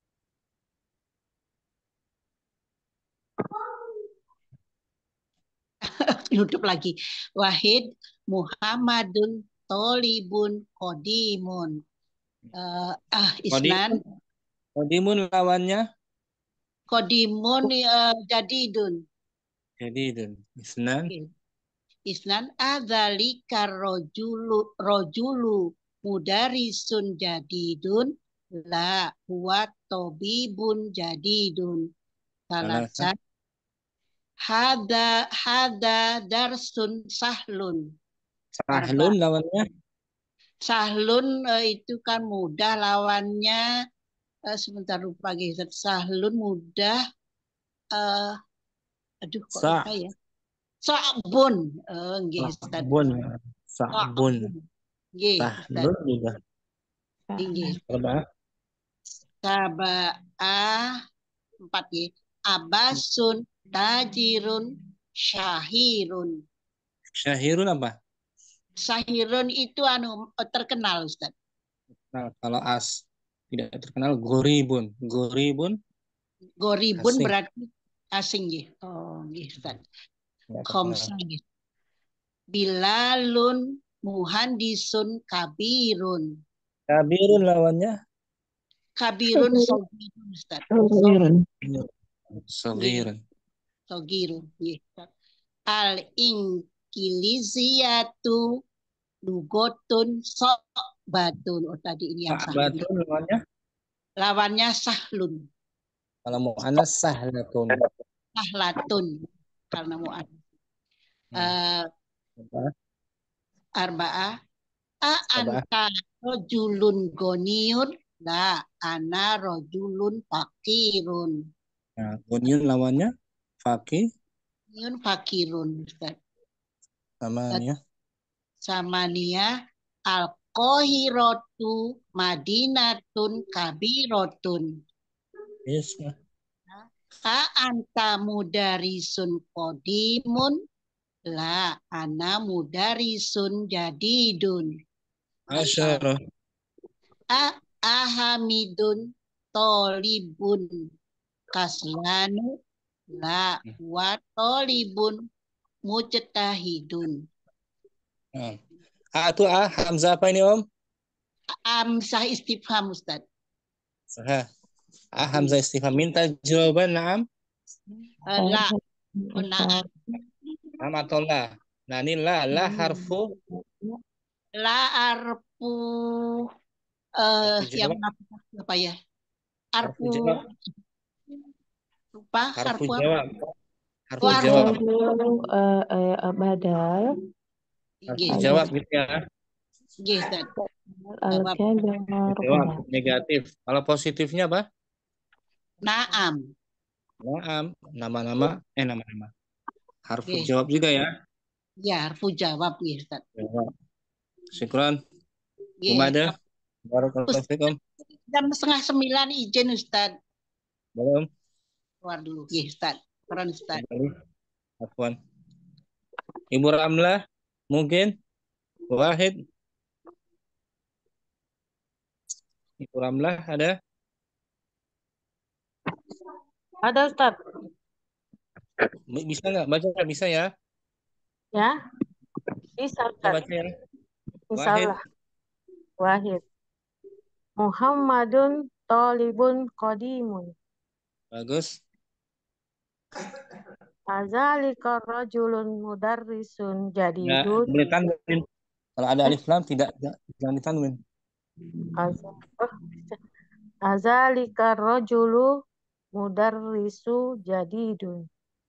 Nutup lagi. Wahid Muhammadun Tolibun Qadimun. Isnan. Qadimun lawannya Kodimun jadidun. jadidun. Isnan. Oke. Isnan adzalika rojulu mudarisun jadidun la huwa tobibun jadidun. Salasa. Salasa hada darsun sahlun. Sahlun lawannya Sahlun itu kan mudah lawannya sebentar lupa gitu. Sahlun mudah aduh kok lupa ya. Sa'bun. Nggih, Ustaz. Sa'bun. Sa'bun. Nggih, Ustaz. Sahlun juga. Nggih. Berapa? Saba'ah 4 ya. Abasun, tajirun, syahirun. Syahirun apa? Syahirun itu terkenal, Ustaz. Nah, kalau tidak terkenal goribun. Goribun Goribun asing. berarti asing ya. Oh, nggih, Ustaz. Tidak terkenal. Khamsah nggih. Bilalun, muhandisun, kabirun. Kabirun lawannya Kabirun, sogirun, Ustaz. Sogirun. Sogirun. Nggih, Ustaz. Al-Inggiliziyatu lugotun so'batun. Oh, tadi ini yang sahlun. Sa'batun lawannya Lawannya sahlun. kalau mau anas sahlatun. Sahlatun. Karena mau ada. Arba'ah. Anta rojulun goniun. La ana rojulun fakirun. Nah, goniun lawannya fakih Goniun fakirun. Ustaz. Samania al-Qahiratu madinatun kabirotun. Yes. Anta mudarisun qadimun. La ana mudarisun jadidun. Asyarah. Ahamidun tolibun kaslanu la wa tolibun mujtahidun. Itu hamzah apa ini Om? Hamzah istifham, Ustaz. Sah. Hamzah istifham minta jawaban na'am. La. Na'am. Na'am atau la? Nah ini la harfu. La arfu yang apa ya? Arfu lupa harfu apa? jawab. Harfu Harfu jawab. Badal. Harfu jawab gitu ya. Nggih, Ustaz. Jawab negatif. Kalau positifnya apa? Naam. Naam. Nama-nama. Harfu Nggih. jawab juga ya. Ya, harfu jawab ya, Ustaz. Jawab. Syukran. Nggih. Gimana? Barakallahu fikum. Jam 8:30 izin, Ustaz. Belum. Keluar dulu. Nggih, Ustaz. Peran Ustaz. Afwan. Ibu Ramlah mungkin Wahid. Ibu Ramlah ada? Ada Ustaz. Bisa nggak baca? Bisa ya? Ya. Bisa Ustaz. Baca ya. Insyaallah. Wahid. Muhammadun talibun qadimun. Bagus. Azalika rajulun mudarrisun Ya, jadidun. boleh tanwin. Kalau ada alif lam jangan ditanwin. Azalika rajulu mudarrisu jadidun.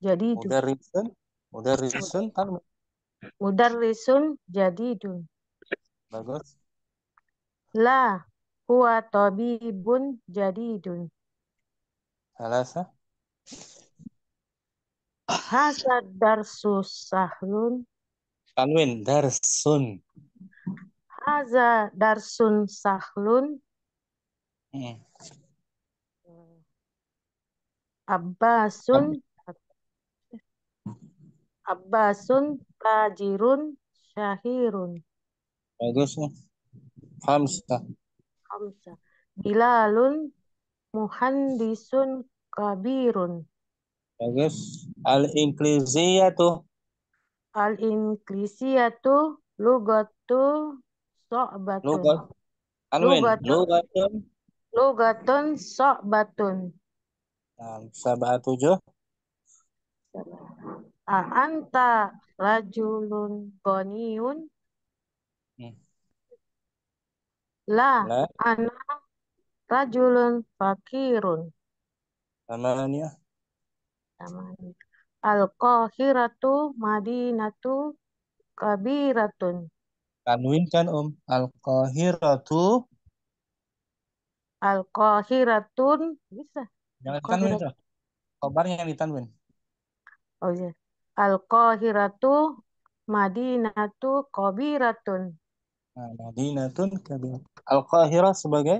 Mudarrisun tanwin. Mudarrisun jadidun. Bagus. La huwa tabibun jadidun. Salasa. Hasa darsus sahlun. Tanwin darsun. Haza darsun sahlun. Abbasun tajirun syahirun. Bagus. Khamsah. Bilalun muhandisun kabirun. Bagus. Al-Ingliziyatu. Al-Ingliziyatu lugatu so'batun. Tanwin. Lugatun Lugatun. lugatun so'batun. Sab'atu 7. Anta rajulun ghaniyun. Hmm. La, La. ana rajulun fakirun. 8. Al-Qahiratu madinatu kabiratun. Tanwin kan Al-Qahiratu. Al-Qahiratun bisa. Jangan ditanwin Al-Qahirat. itu. Khobarnya yang ditanwin. Oh iya. Al-Qahiratu madinatu kabiratun. Madinatun kabir. Al-Qahirah sebagai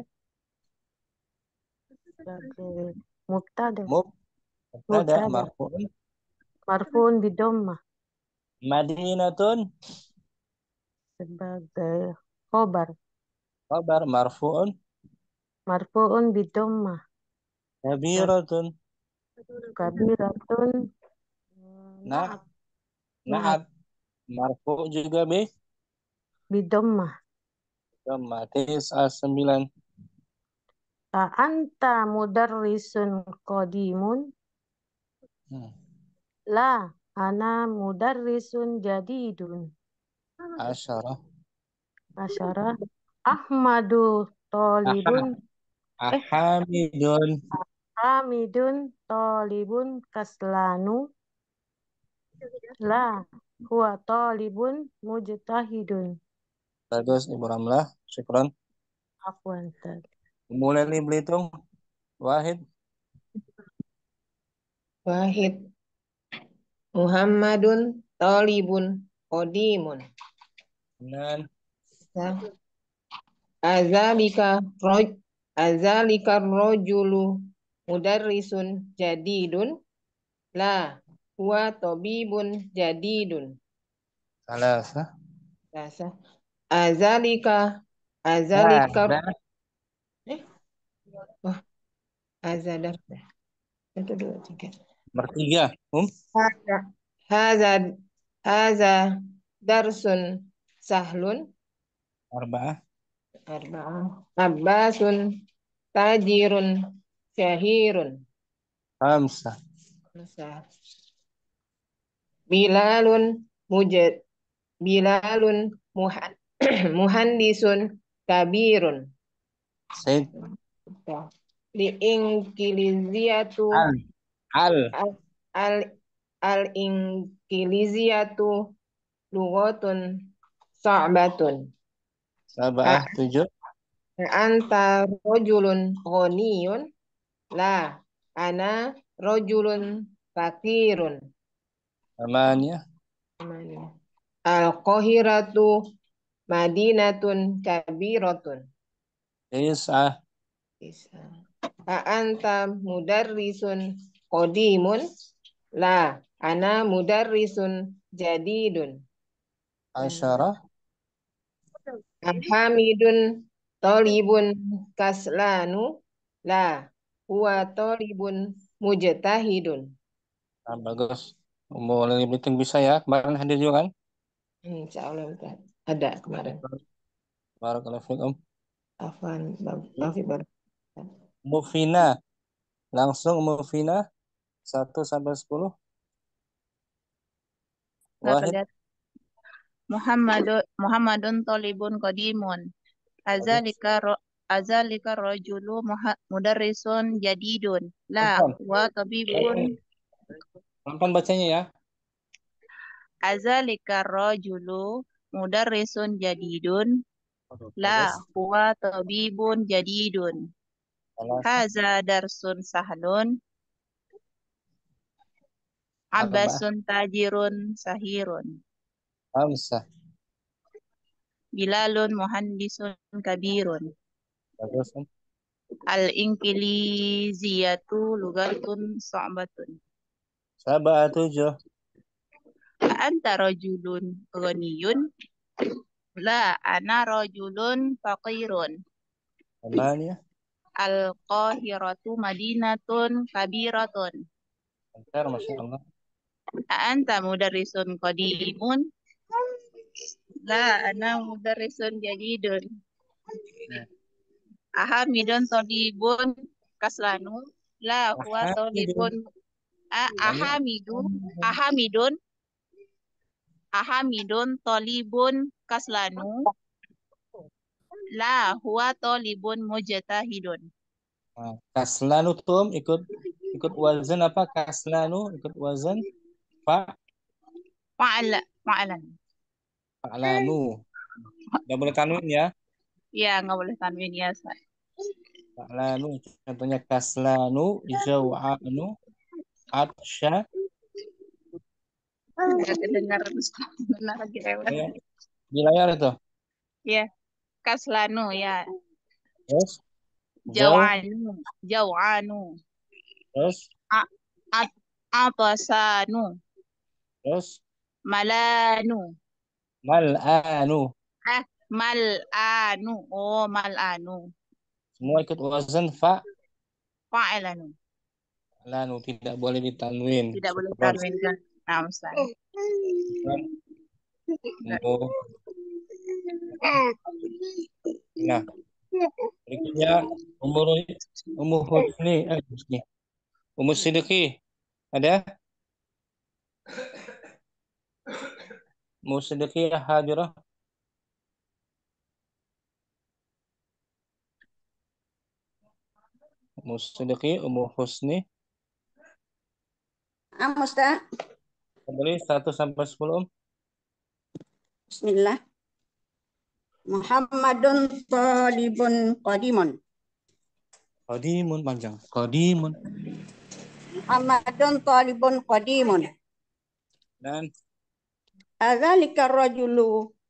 Sebagai mubtada. mubtada Mubtada. marfu'un. Marfuun bidomah. Madinatun Sebagai khobar. khabar marfu'un. Marfuun bidomah. Kabiratun. Kabiratun Nah, naat. Naat naat marfu' juga bidomah. dhamma 9. Anta mudarrisun qadimun. Hmm. La, ana mudarrisun jadidun. Asyarah. Asyara. Ahmadu tolibun. Ahamidun. Hamidun tolibun kaslanu. La, huwa tolibun mujtahidun. Bagus Ibu Ramlah. Syukran. Afwan. Mulai nih Belitung. Wahid. Wahid. Muhammadun talibun qadimun. Dan Nah, azalika roj azalika rojulu mudarrisun jadidun. La, huwa tabibun jadidun. salasa. Rasa. Azalika azalika Ada. eh wah azadar. 1 2 3. Bertiga. Haza haza haza darsun sahlun. Arba'ah. Arba'ah. Abbasun tajirun syahirun. Khamsa. Masa. Bilalun mujad Bilalun muhandisun kabirun. Sid. Liinkiliziyatu Al. Al. al al inkiliziyatu lugatun sa'batun. Sab'ah 7. Anta rojulun ghaniyun. La, ana rojulun fakirun. Thamaniyah. Al-Qahiratu madinatun kabiratun. Tis'ah. Anta mudarrisun qadimun. La, ana mudarrisun jadidun. Asyarah. Hamidun talibun kaslanu. La, huwa talibun mujtahidun. Bagus. Boleh Belitung bisa ya. Kemarin hadir juga kan? Insya Allah ada kemarin. Barakallahu fikum. Afwan, Mafi baru. Mufina. Langsung Mufina. 1 sampai 10. Nggak Wahid. kelihatan. Muhammadun tolibun qadimun. Bagus. Azalika rojulu mudarrisun jadidun. La, Pelan. wa tabibun. Pelan bacanya ya. Azalika rojulu mudarrisun jadidun. La, Bagus. huwa tabibun jadidun. Salasa. Haza darsun sahlun. Arba'ah. Abbasun tajirun sahirun. Khamsa. Bilalun muhandisun kabirun. Bagus. Al-Inkiliziyatu lugatun sa'batun. Sab'ah 7. Anta rajulun ghaniyun. La, ana rajulun faqirun. Thamaniyah. Al-Qahiratu madinatun kabiratun. Lancar, Masya Allah. Anta mudarrisun qadimun. La, ana mudarrisun jadidun. Ahamidun tolibun kaslanu. La huwa Hamidun. tolibun. Ahamidun. Ahamidun. Ahamidun tolibun kaslanu. La huwa tolibun mujtahidun. Nah, kaslanu tum ikut wazan apa? Kaslanu ikut wazan fa Fa'lan. fa'lanu. Nggak boleh tanwin ya. Ya, nggak boleh tanwin ya, Ustaz. Fa'lanu. Contohnya kaslanu, jaw'anu, atsya. Nggak kedengar Ustaz. Benar lagi lewat. Ya, di layar itu. Ya, kaslanu ya. Terus Jaw'anu. Jaw'anu. terus A- at- Atasanu. terus Malanu. mal'anu. Mal'anu. Oh, mal'anu. Semua ikut wazan fa Fa'lanu. lanu, tidak boleh ditanwin. Tidak boleh Sebab tanwin kan. Nah, Ustaz. mu- Nah, berikutnya umur husni, umur sidiki ada? Umur sidiki hadirah. Umur sidiki, umur husni. Ustaz. Kembali 1 sampai 10. Bismillah. Muhammadun talibun qadimun. Qadimun panjang. Qadimun. Muhammadun talibun qadimun. Dan Adzalika rajulu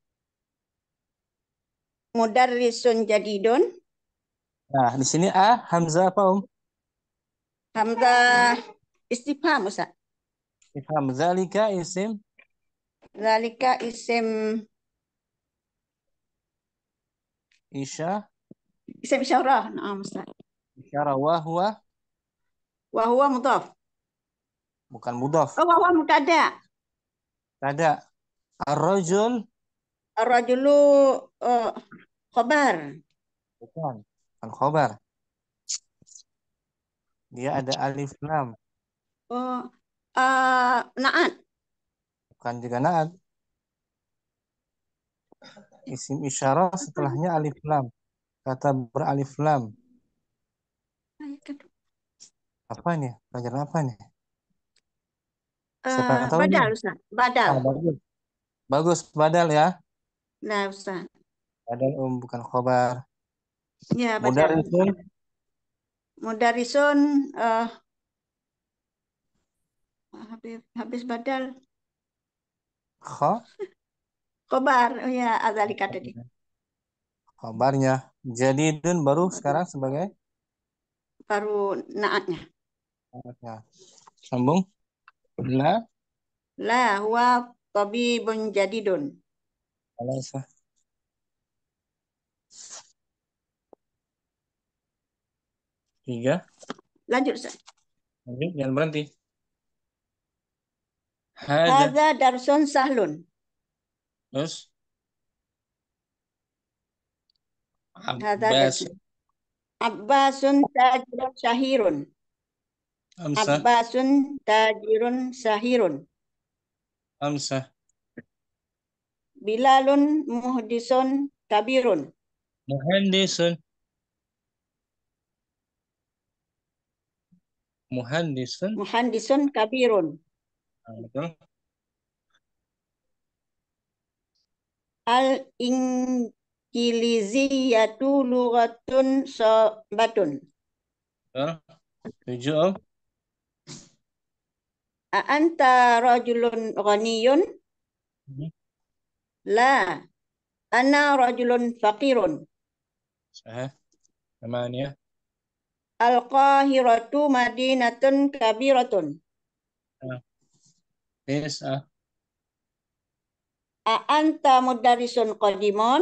mudarrisun jadidun. nah, di sini hamzah apa, Hamzah istifham, Ustaz. Ifham. Zalika isim Zalika isim isyarah. Naam, Ustaz. isyarah wa huwa Wa huwa mudhaf. bukan mudhaf. Oh, wa huwa mubtada. Ada ar-rajul Ar-rajulu khabar. bukan khobar. Dia ada alif lam, Oh, na'at. bukan juga naat. Isim isyarah setelahnya alif lam. Kata beralif lam. Apa ini? Pelajaran apa ini? Siapa yang tahu ini? Badal, Ustaz. Badal. Bagus. Bagus, badal ya. Nah, Ustaz. Badal bukan khobar. Ya, badal. Mudarrisun Mudarrisun habis badal. kho Khobar. Oh ya, adzalika tadi. khobarnya. Jadidun baru sekarang sebagai Baru naatnya. ya. Sambung. La La huwa tabibun jadidun. alaisa. Tiga. Lanjut, Ustaz. Lanjut, jangan berhenti. Hada. Hadza darsun sahlun. Terus Hadza Abbas. darsun. Abbasun tajirun syahirun. Amsa. Abbasun tajirun syahirun. Amsa. Bilalun muhdisun kabirun. Muhandisun. Muhandisun. Muhandisun kabirun. Betul. Al-Injiliziyatu lughatun sobatun. Betul. 7. A'anta rajulun ghaniyun? La. Ana rajulun faqirun. Sahih. 8. Al-Qahiratu madinatun kabiratun. 9. A'anta mudarrisun qadimun?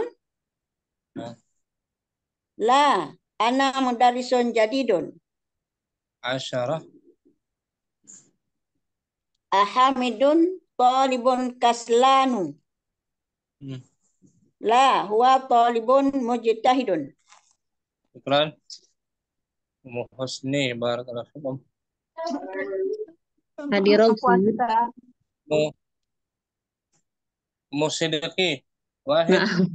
La. Ana mudarrisun jadidun. 10. Ahamidun talibun kaslanu. La. Huwa talibun mujtahidun. Syukran. Ummu Husni, barakallahu fikum. Hadirah Aku Ustaz. Ustaz. Ummu Siddiqi, Wahid. Maaf.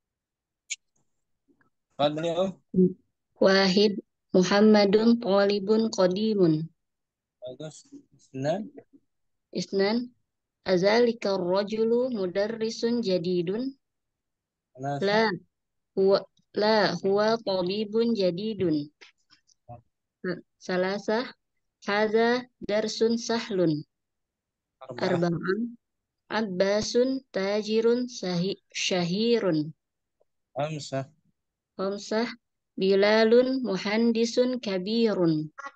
Fadli Om. Wahid. Muhammadun talibun qadimun. Bagus. Isnan. Isnan. Azalika rajulu mudarrisun jadidun. Salasa. La huwa la huwa talibun jadidun. Salasah. Hadza darsun sahlun. Arba'ah. Arba'ah. Abbasun tajirun syahirun. Khamsah. Khamsah. Bilalun muhandisun kabirun.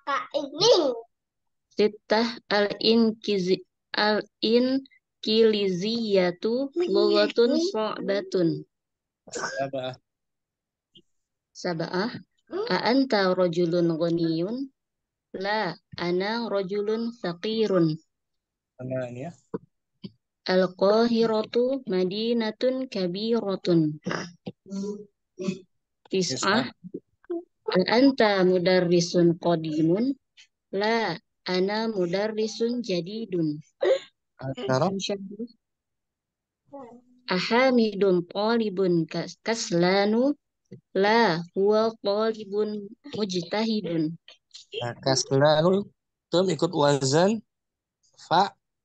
Sittah al-inkiliziyatu lughatun sa'batun. Sab'ah. Sab'ah. A'anta rajulun ghaniyun? La, ana rajulun faqirun. Thamaniyah. Al-Qahiratu madinatun kabiratun. Tis'ah. Anta mudarrisun qadimun? La, ana mudarrisun jadidun. Asyara. Ahamidun talibun kaslanu? La, huwa talibun mujtahidun. Nah, kaslanu tum ikut wazan fa.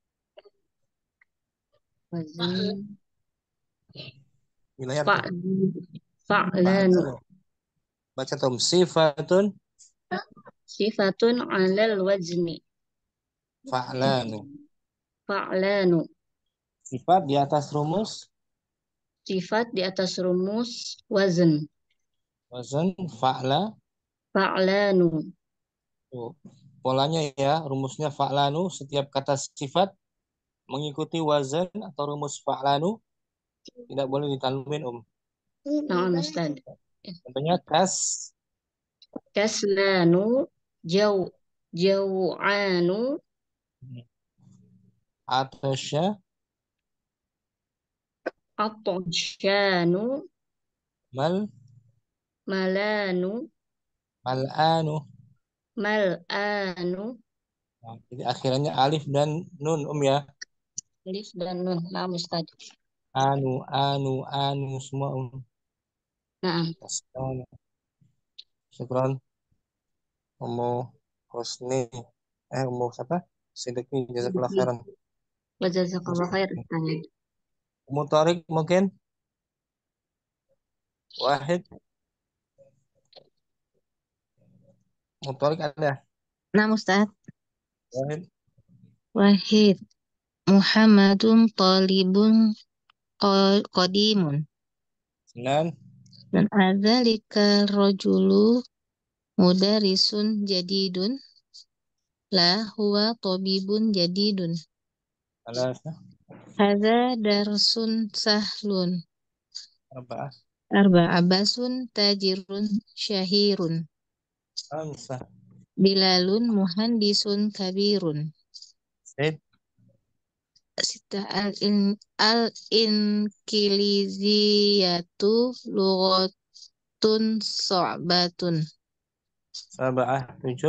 Wazan Wilayah fa'lanu. Baca tum sifatun Sifatun alal wazni. fa'lanu. Fa'lanu. Sifat di atas rumus Sifat di atas rumus wazn. wazan fa'la. Fa'lanu. Tuh. Polanya ya, rumusnya fa'lanu, setiap kata sifat mengikuti wazan atau rumus fa'lanu tidak boleh ditanwin Nah, Ustaz. Contohnya Kaslanu, jau'anu, atasya, atoshanu, malanu, mal'anu. mal'anu. Nah, jadi akhirnya alif dan nun ya. Alif dan nun. Nah, Ustaz. Anu semua Nah, Syukran. Ummu Husni. Ummu siapa? Siddiqi, jazakallah khairan. wajazakallah khair, Ustaz. Ummu Tariq mungkin? Wahid. Ummu Tariq ada? Nah, Ustaz. Wahid. Wahid. Muhammadun talibun qadimun. Sinan. Dan adzalika rajulu mudarisun jadidun. La huwa tabibun jadidun. Salasa. Hadza darsun sahlun. Arba'ah. Arba'abasun tajirun syahirun. Khamsah. Bilalun muhandisun kabirun. Sid. Sita al-inkiliziyatu lughatun sa'batun. Sab'ah. 7.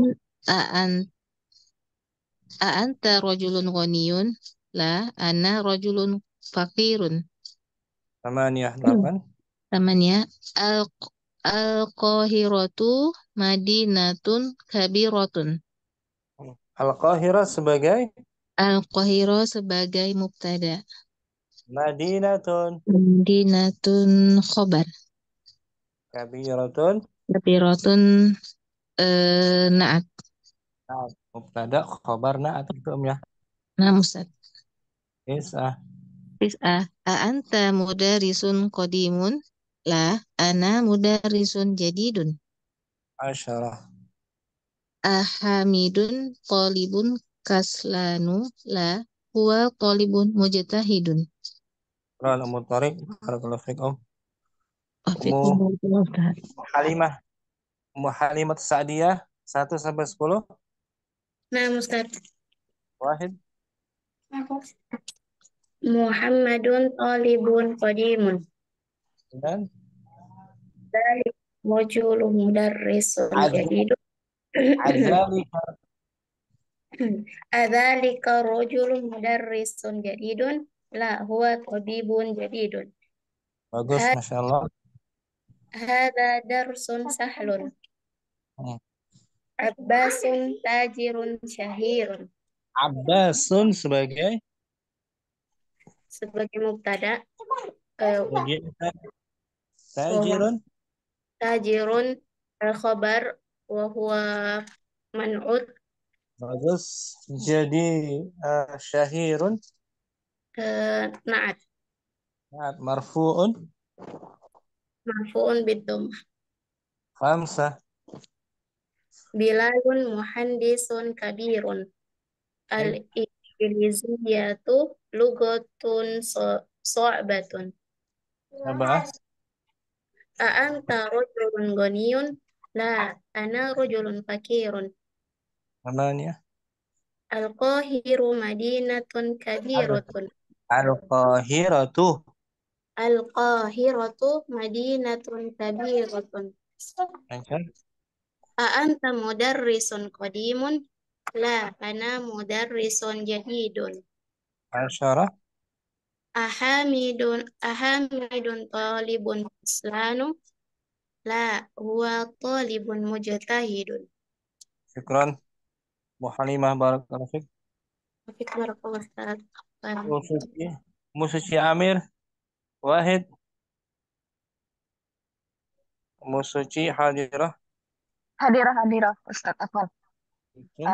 A'anta rajulun ghaniyun? La, ana rajulun faqirun. Thamaniyah. 8. Tamanya al-Qahiratu madinatun kabiratun. Al-Qahirah sebagai Al-Qahira sebagai mubtada. Madinatun Madinatun khobar. kabiratun. Kabiratun na'at. Nah, mubtada khabar na'at itu ya. Nah, Ustaz. Is'ah. Tis'ah. A'anta mudarisun qadimun? La, ana mudarisun jadidun. Asyarah. Ahamidun talibun kaslanu? La, huwa talibun mujtahidun. Quran Ummu Tariq. Barakallahu fikum. Ummu Afiqullah, Ustaz. Halimah. Ummu Halimah Sa'diyah 1 sampai 10. Nah, Ustaz. Wahid. Muhammadun talibun qadimun. Dan رجل مدرس أذ- جديد. أذلك أذلك رجل مدرس جديد؟ لا، هو طبيب جديد. bagus, هذا Masya Allah. هذا درس سهل. Hmm. عباس تاجر شهير. Abbasun sebagai Sebagai mubtada, sebagai وهو tajirun. تاجر. الخبر وهو منعوت. Bagus. Jadi syahirun نعت marfu'un مرفوع بالضم. khamsah. بلال مهندس كبير. Baik. الإنجليزية لغة صعبة. Sabah. أأنت رجل غني؟ لا، أنا رجل فقير. Namanya القاهرة مدينة كبيرة. Al-Qahiratu. القاهرة مدينة كبيرة. Lancar. أأنت مدرس قديم؟ لا، أنا مدرس جديد. Asyarah. أحامد طالب كسلان؟ لا، هو طالب مجتهد. Syukran. Bu Halimah barakallahu fiik. وفيك بارك الله أستاذ. Musuci. Musuci Amir. Wahid. Musuci Hadirah. Hadirah, Ustaz Afwan. Betul.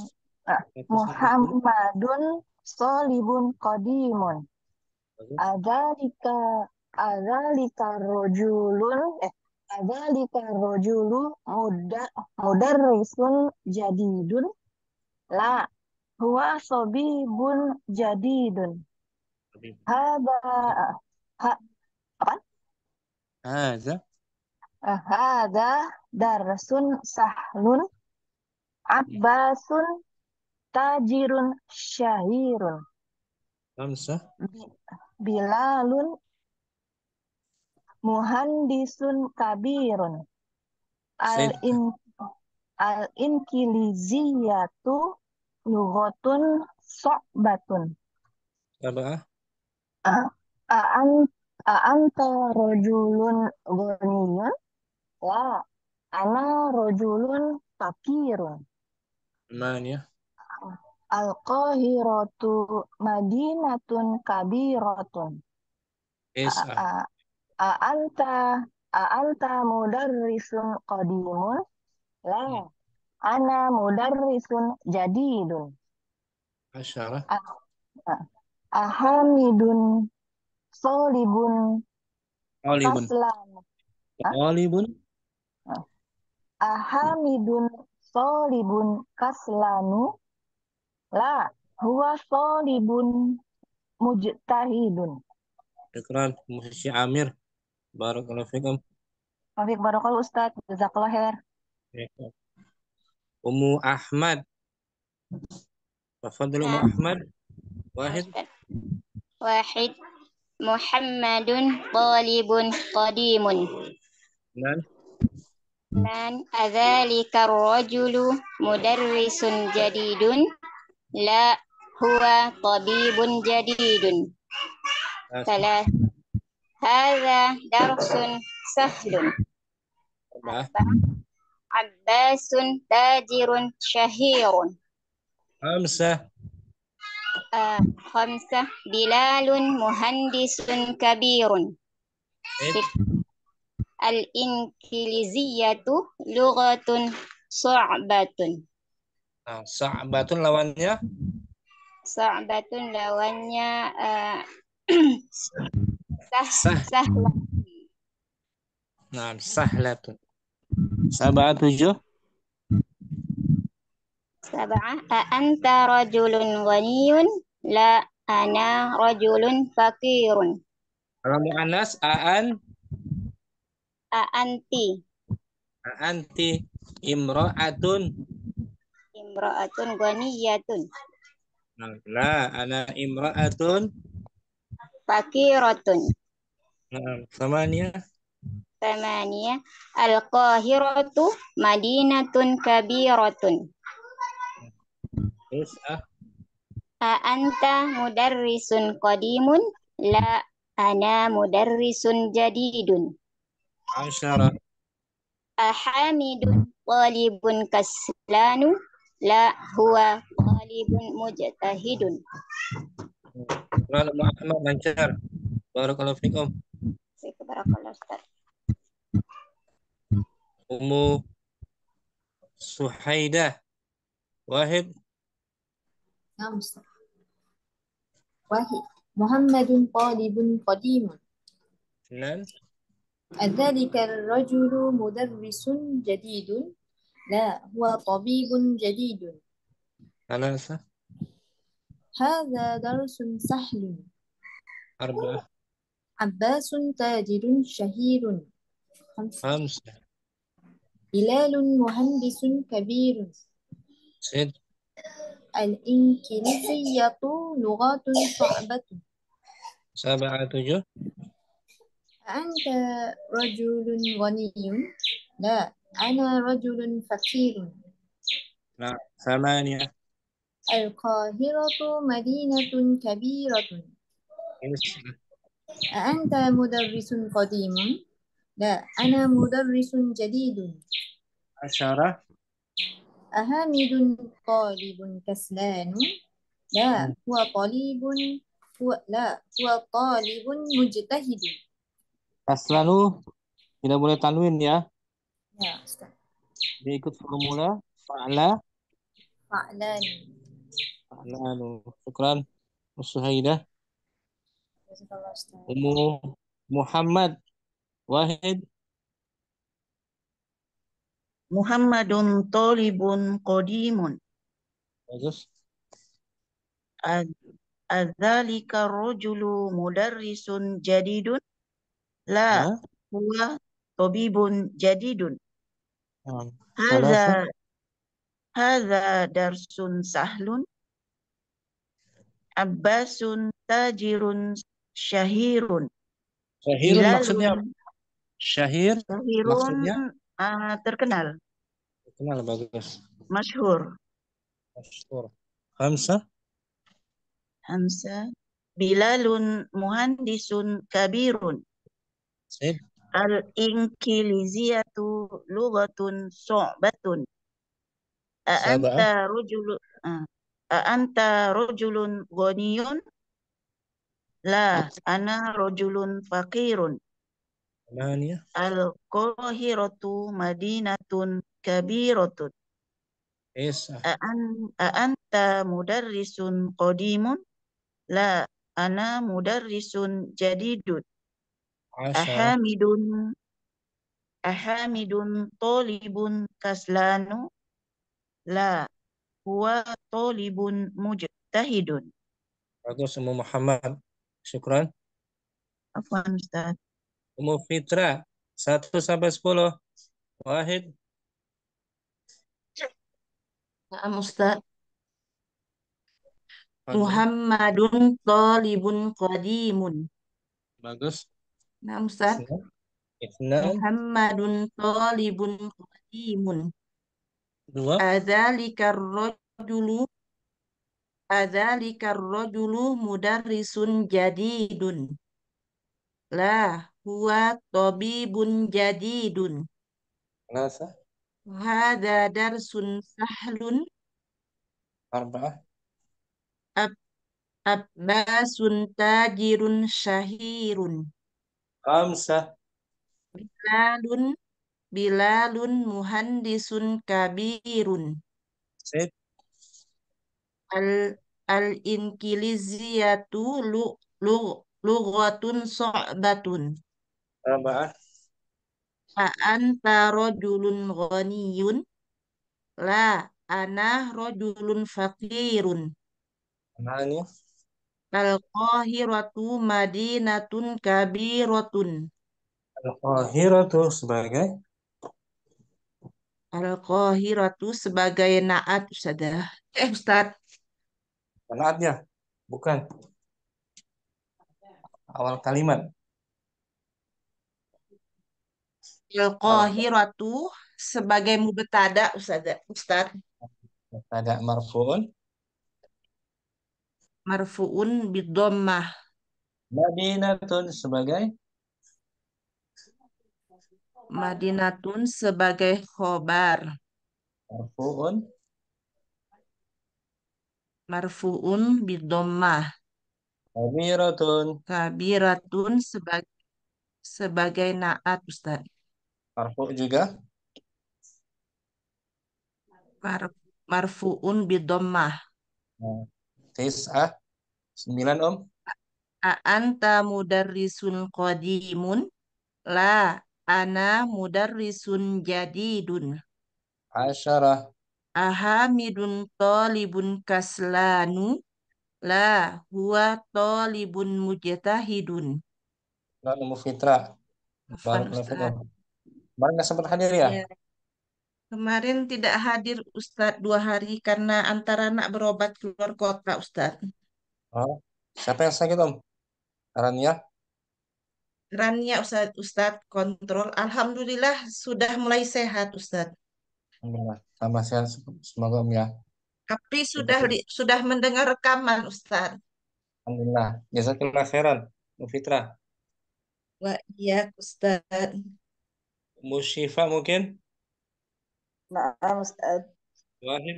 Muhammadun Solibun Qadimun. Bagus. Adzalika adzalika rojulun adzalika rojulu mudarrisun jadidun. La, huwa sobibun jadidun. Hada ha, apa? Hadza. Hada darsun sahlun. Abbasun tajirun syahirun. Khamsah. Bilalun muhandisun kabirun. Sid. Al-inkiliziyatu lughatun so'batun. Sabah. A'anta rojulun ghaniyun? La, ana rojulun fakirun. Namanya Al-Qahiratu madinatun kabiratun. Is'ah. A'anta A'anta mudarrisun qadimun? La, ana mudarrisun jadidun. Asyarah. Ahamidun solibun Talibun. kaslan. Talibun. Ahamidun solibun kaslanu? La, huwa solibun mujtahidun. Syukran. Musuci Amir barakallahu fiikum. Wafik barakallahu Ustaz. Jazakallah khair. Ummu Ahmad. Tafadhal Ummu Ahmad. Wahid. واحد محمد طالب قديم. Dan أذلك الرجل مدرس جديد؟ لا، هو طبيب جديد. ثلاث هذا درس سهل. عباس تاجر شهير. خمسة بلال مهندس كبير. الإنجليزية لغة صعبة. Sa'batun lawannya صعبة lawannya sahlah. Nah, sahlatun. Sab'ah 7. سبعة أأنت رجل غني؟ لا، أنا رجل فقير. Kalau mu'annas anti imra'atun. Imra'atun ghaniyatun. La, ana imra'atun Fakiratun. samania. ثمانية القاهرة مدينة كبيرة. تسعة أأنت مدرس قديم؟ لا، أنا مدرس جديد. عشرة أحامد طالب كسلان؟ لا، هو طالب مجتهد. شكرا Abu Ahmad, lancar. Barakallahu fikum. Barakallah, Ustaz. Ummu Suhaidah. Wahid. نعم أستاذ. واحد محمد طالب قديم. Eثنان أذلك الرجل مدرس جديد؟ لا، هو طبيب جديد. ثلاثة هذا درس سهل. أربعة عباس تاجر شهير. خمسة خمسة بلال مهندس كبير. ست الإنكليزية لغة صعبة. سبعة tujuh أنت رجل غني؟ لا، أنا رجل فقير. نعم ثمانية القاهرة مدينة كبيرة. تسعة أأنت مدرس قديم؟ لا، أنا مدرس جديد. عشرة أحمد طالب كسلان؟ لا، هو طالب هو طالب مجتهد. Aslanu tidak boleh tanwin ya. يا أستاذ. Dia ikut formula fa'la فعلان. fa'lanu. Syukran Suhaidah. جزاك الله أستاذ. Ummu Muhammad. Wahid. Muhammadun talibun qadimun. Bagus. Adzalika rajulu mudarrisun jadidun? La, Nah, huwa tabibun jadidun. Salasa Hadza darsun sahlun. Abbasun tajirun syahirun. Syahirun maksudnya Bilalun syahir syahirun maksudnya terkenal, kenal bagus. masyhur. Masyhur. Khamsah Hamzah. Bilalun muhandisun kabirun. Sid Al-Inkiliziyatu lughatun su'batun. Sab'ah A'anta rajulun A'anta rajulun ghaniyun? La, ana rajulun faqirun. Thamaniyah Al-Qahiratu madinatun kabiratun. Tis'ah A'anta mudarrisun qadimun? La, ana mudarrisun jadidun. Asyarah Ahamidun talibun kaslanu? La, huwa talibun mujtahidun. bagus. Ummu Muhammad. Syukran. Afwan Ustaz. Ummu Fitra 1 sampai 10. Wahid. Naam Ustaz. Fadhil. Muhammadun talibun qadimun. Bagus. Naam Ustaz. Ithnan Muhammadun talibun qadimun. dua Adzalika rajulu mudarrisun jadidun. La, huwa tabibun jadidun. Thalatha Hadza darsun sahlun. Arba'ah Ab- Abbasun tajirun syahirun. Khamsah Bilalun muhandisun kabirun. Sid Al-Inkiliziyatu lughatun su'batun. Arba'ah A'anta rajulun ghaniyun? La, ana rajulun faqirun. Thamaniyah Al-Qahiratu madinatun kabiratun. Al-Qahiratu sebagai Al-Qahiratu sebagai naat Ustazah. Ustaz. penaatnya, bukan awal kalimat. Marfu. Al-Qahiratu sebagai mubtada Ustaz. Ada marfuun. Marfuun bidommah. Madinatun sebagai Madinatun sebagai khobar. marfuun. Marfuun bidommah. Kabiratun Kabiratun sebagai naat Ustaz. marfu juga. Marfuun bidommah. Nah, Tis'ah 9 Om. A'anta mudarrisun qadimun? La, ana mudarrisun jadidun. Asyarah Ahamidun talibun kaslanu? La, huwa talibun mujtahidun. dan Ummu Fitra. Afwan Barakallahu Ustaz. fikum. Kemarin nggak sempat hadir ya? Ya, kemarin tidak hadir Ustaz 2 hari karena antara anak berobat keluar kota Ustaz. Oh, siapa yang sakit Om? Rania? Rania Ustaz kontrol. Alhamdulillah sudah mulai sehat Ustaz. Alhamdulillah. Tambah sehat semoga Om ya. Tapi sudah mendengar rekaman Ustaz. Alhamdulillah. Jazakallah khairan. Ummu Fitra. Wah, iya Ustaz. Ummu Syifa mungkin? Naam Ustaz. Wahid.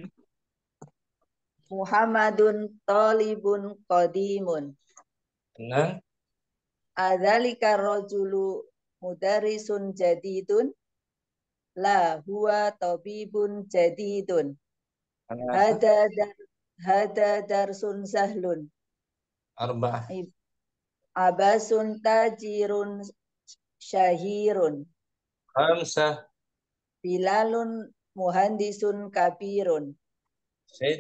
Muhammadun talibun qadimun. Tenang. Adzalika rajulu mudarrisun jadidun. La huwa tabibun jadidun. Anasa. Hada darsun sahlun. Arba'ah. Abasun tajirun syahirun. Khamsah. Bilalun muhandisun kabirun. Syed.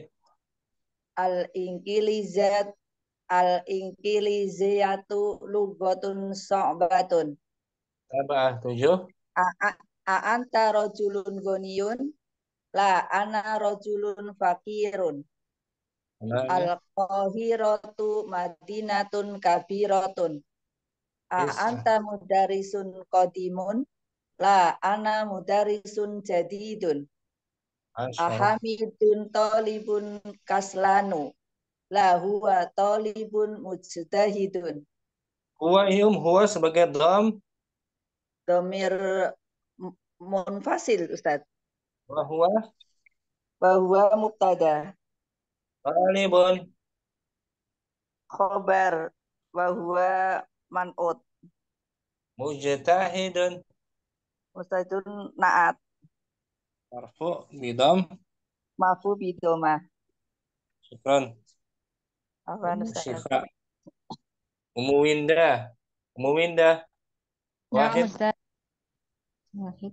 Al-Inqiliziyatu lugatun so'batun. Sab'ah 7. A'anta rojulun goniyun. La ana rojulun fakirun. Ananya. Al-Qahiratu madinatun kabiratun. A'anta mudarisun qadimun. La ana mudarisun jadidun. Asyarah. Ahamidun talibun kaslanu. La huwa talibun mujtahidun. Huwa huwa sebagai dham. Domir munfasil Ustaz. Bahwa Bahwa mubtada. talibun. Khobar. Bahwa man'ut. Mujtahidun. Mustahidun naat. Marfu bidam. Mafu bidomah. Syukran. Afwan Ummu Ustaz. Syifa. Ummu Windah. Ummu Windah. Na'am Wahid. Ustaz. Wahid.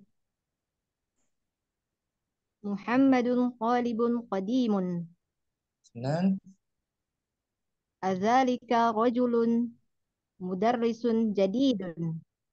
Muhammadun qalibun qadimun. Senan. Adzalika rajulun mudarrisun jadidun.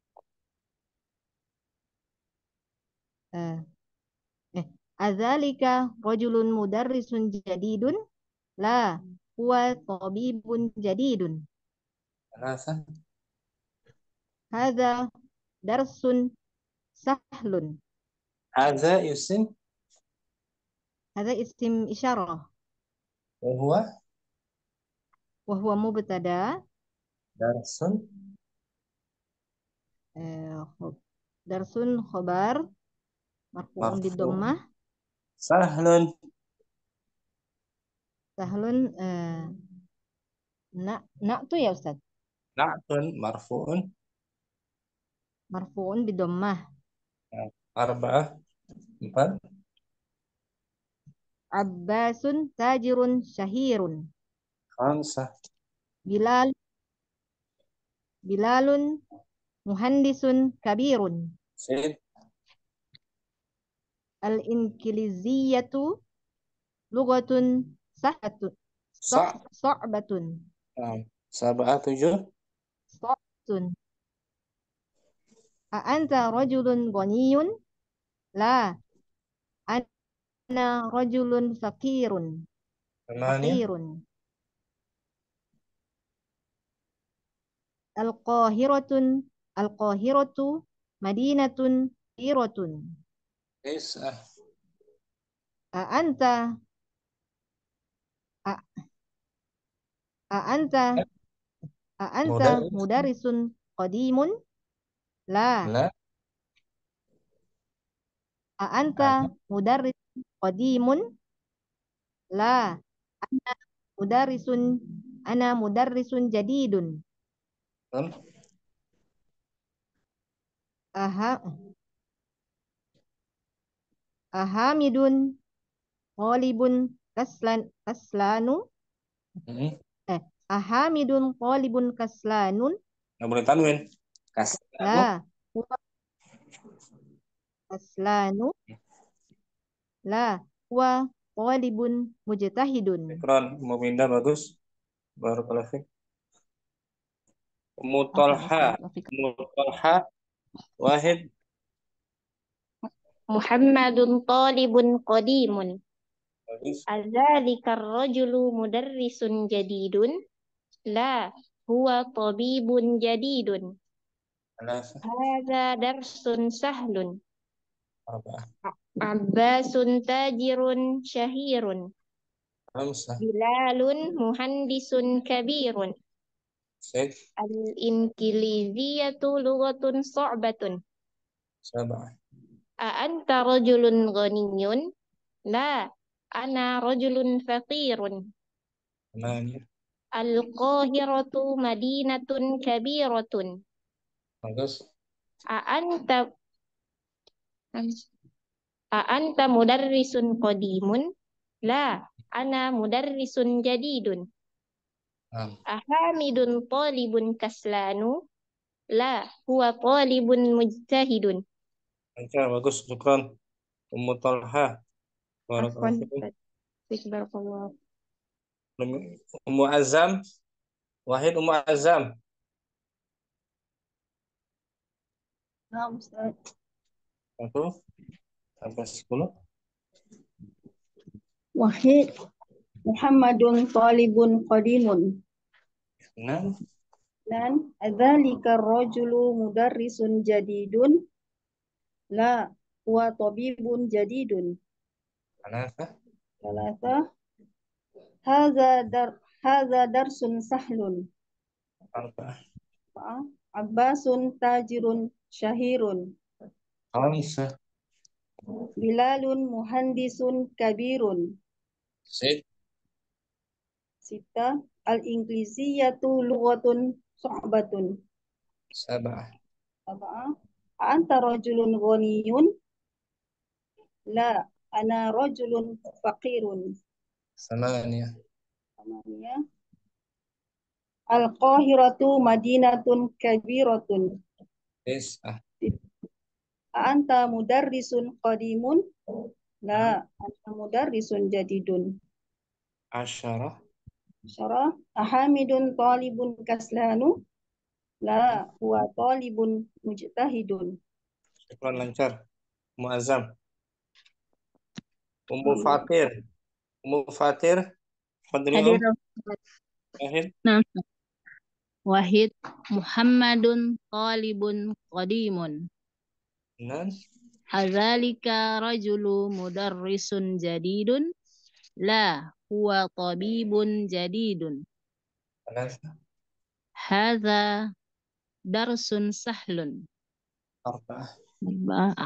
Adzalika rajulun mudarrisun jadidun. La, huwa tabibun jadidun. Rasa. Hadza darsun sahlun. Hadza isim. Hadza isim isyarah. Bahwa Wa huwa mubtada. darsun. Darsun khobar. Marfu'un Marfu. bidommah. Sahlun. Sahlun nak tuh ya Ustaz. Na'tun marfu'un. Marfu'un bidommah. Arba'ah 4. Abbasun tajirun syahirun. Khamsah. Bilalun muhandisun kabirun. Syed. Al-Inqiliziyatu lugatun so'batun. Sab'ah 7. So'batun. A'anta rajulun ghaniyun? La, ana rajulun fakirun. Thamaniah. Fakirun. Al-Qahiratu madinatun kabiratun. Tis'ah. A'anta a- a'anta Mudarris. mudarrisun qadimun? La. La. A'anta mudarrisun qadimun? La. Ana mudarrisun ana mudarrisun jadidun. Betul. Aha ahamidun qalibun kaslanu. Ahamidun qalibun kaslanun. Nggak boleh tanwin. Kaslanu. La. Huwa kaslanu. La. Huwa qalibun mujtahidun. Syukran. Mau pindah bagus. Barakallahu fiik. Ummu Afwan, Talha. Ustaz. Wafik. Ummu Talha. Wahid. Muhammadun talibun qadimun. Bagus. Adzalika ar-rajulu mudarrisun jadidun? La, huwa tabibun jadidun. Thalatha. Hadza darsun sahlun. Arba'ah. Abbasun tajirun syahirun. Khamsah. Bilalun muhandisun kabirun. Sit. Al-inkiliziyatu lughatun su'batun. Sab'ah. A'anta rajulun ghaniyun? La, ana rajulun faqirun. Thamaniyah. Al-Qahiratu madinatun kabiratun. Bagus. A'anta mudarrisun qadimun? La, ana mudarrisun jadidun. Ahamidun talibun kaslanu? La, huwa talibun mujtahidun. Bagus. Syukran. Ummu Talha. Barakallahu Afwan. fiik. Barakallah. Ummu Azam. Wahid. Ummu Azam. Nah, Ustaz. 1 sampai 10. Wahid. Muhammadun talibun qadimun. 6. Dan adzalika ar-rajulu mudarrisun jadidun? La, huwa tabibun jadidun. Thalatha. Thalatha. Hadza darsun sahlun. Arba'ah. Abbasun tajirun syahirun. Khamsah. Bilalun muhandisun kabirun. Sit. Sita. Al-ingliziyatu lughatun su'batun. Sab'ah. Sab'ah. Anta rajulun ghaniyun? La, ana rajulun faqirun. Thamaniyah. Thamaniyah. Al-Qahiratu madinatun kabiratun. Tis'ah. Anta mudarrisun qadimun? La, anta mudarrisun jadidun. 10. Syarah. Ahamidun talibun kaslanu? La, huwa talibun mujtahidun. Syukran, lancar. Ummu Azam. Ummu Fatir. Ummu Fatir. Fadli Hadir. Wahid. Nah, Wahid. Muhammadun talibun qadimun. 6. Adzalika rajulu mudarrisun jadidun? La, huwa tabibun jadidun. Thalatha. Hadza darsun sahlun. Arba'ah.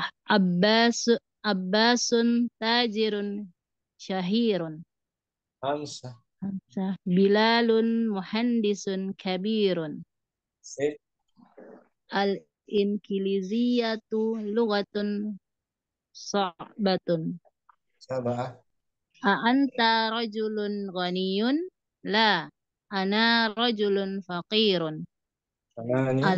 Abbasun tajirun syahirun. Khamsah. Bilalun muhandisun kabirun. Sit. Al-inkiliziyatu lughatun su'batun. Sab'ah. A'anta rajulun ghaniyun? La, ana rajulun faqirun. Thamaniyah.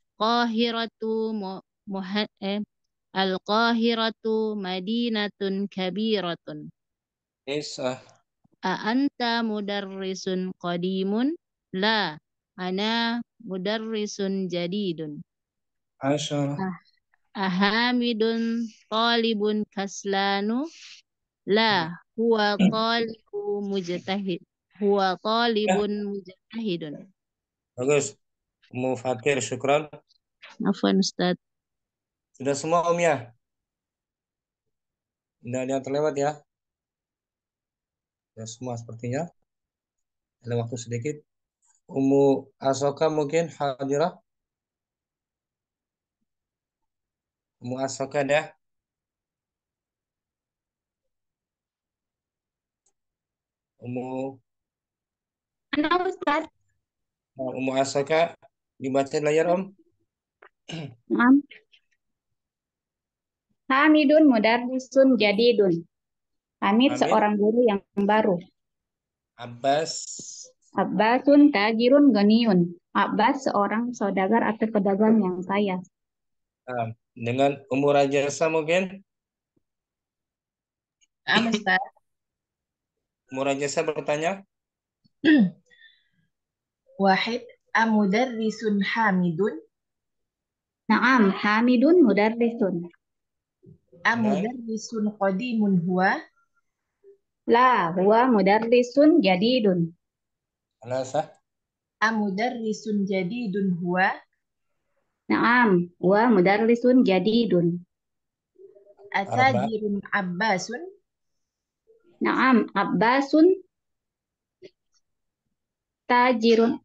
Al-Qahiratu madinatun kabiratun. Tis'ah. A'anta mudarrisun qadimun? La, ana mudarrisun jadidun. 10. Ahamidun talibun kaslanu? La, huwa talibun mujtahid. Huwa talibun mujtahidun. Bagus. Ummu Fatir. Syukran. Afwan, Ustaz. Sudah semua Om ya? Tidak ada yang terlewat ya? Sudah semua sepertinya. Ada waktu sedikit. Ummu Asoka mungkin hadirah. Ummu Asoka dah. Ummu Mana Ustaz? Ummu Asoka dibaca layar Om. Naam. Hamidun mudarrisun jadidun. Hamid Hamid, seorang guru yang baru. Abbas, Abbasun tajirun ghaniyun. Abbas seorang saudagar atau pedagang yang kaya. dengan Ummu Rajasa mungkin. Ustaz. Ummu Rajasa bertanya. Wahid, amudarrisun hamidun? Naam, Hamidun mudarrisun. Amudarrisun qadimun huwa? La, huwa mudarrisun jadidun. Alasa. Amudarrisun jadidun huwa? Naam, huwa mudarrisun jadidun. Atajirun abbasun? Naam, Abbasun tajirun.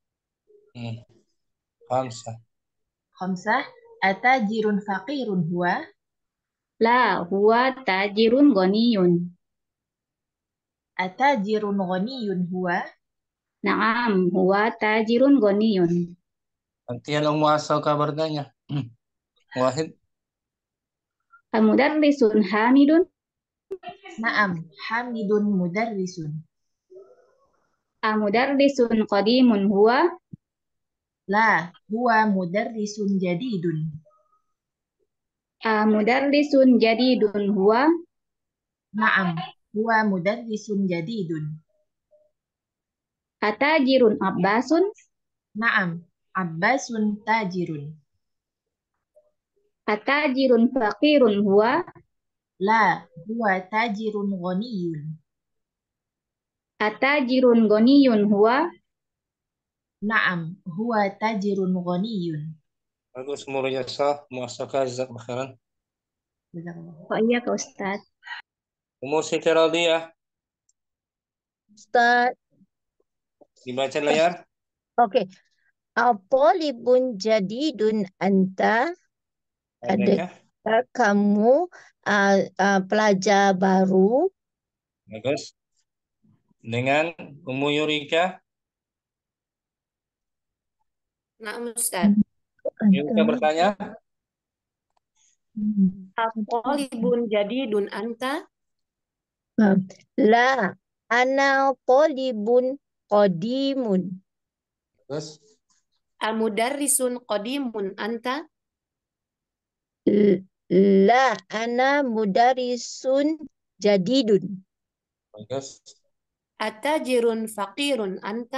Khamsah. Khamsah, atajirun faqirun huwa? La, huwa tajirun ghaniyun. Atajirun ghaniyun huwa? Naam, huwa tajirun ghaniyun. Nanti yang Ummu Asoka bertanya. Wahid. Al-mudarrisun Hamidun. Naam, hamidun mudarrisun. Al-mudarrisun qadimun huwa? La, huwa mudarrisun jadidun. Al-mudarrisun jadidun huwa? Naam, huwa mudarrisun jadidun. Atajirun Abbasun? Naam, abbasun tajirun. Atajirun faqirun huwa? La, huwa tajirun ghaniyun. Atajirun ghaniyun huwa? Naam, huwa tajirun ghaniyun. Bagus Ummu Rajasa, Ummu Asoka jazakallahu khairan. Oh iya Kak Ustaz. Ummu Siti Radiyah Ustaz. dibaca layar. Oke. Talibun jadidun anta? Adakah? Adakah kamu pelajar baru? Bagus. Dengan Ummu Yurika. Nah, Ustaz. Yurika bertanya. Talibun jadidun anta? La, ana talibun qadimun. Bagus. Al-mudarrisun qadimun anta? La, ana mudarisun jadidun. Bagus. Atajirun faqirun anta?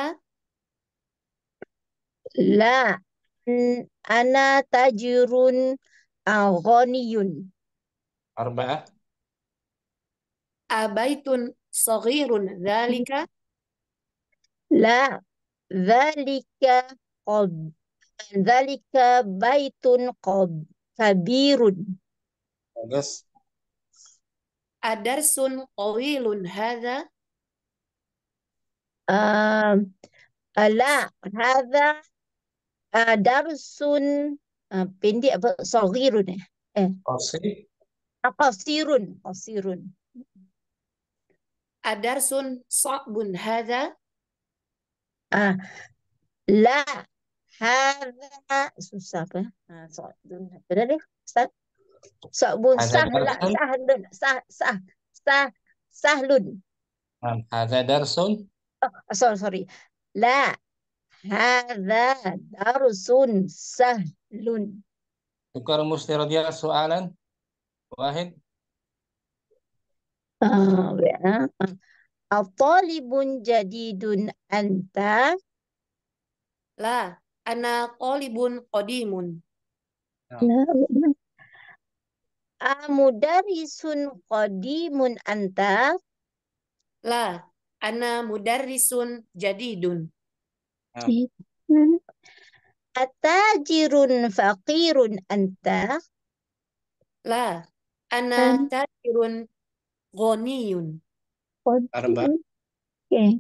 La, ana tajirun ghaniyun. Arba'ah. Abaitun saghirun dzalika? La, dzalika baitun kabirun. Bagus. Adarsun qawilun hadza? La, hadha darsun pendek apa? Saghirun qasirun. Adarsun sa'bun hadza? La, hadha susah apa? Benar deh, Ustaz. Sa'bun sahlun. Hadza darsun. Sorry. La, hadha darsun sahlun. Tukar Ummu Radiyah soalan. Wahid. Talibun jadidun anta? La, ana qalibun qadimun. Mudarrisun qadimun anta? La, ana mudarrisun jadidun. Atajirun faqirun anta? La, ana An tajirun ghaniyun. Arba. Oke,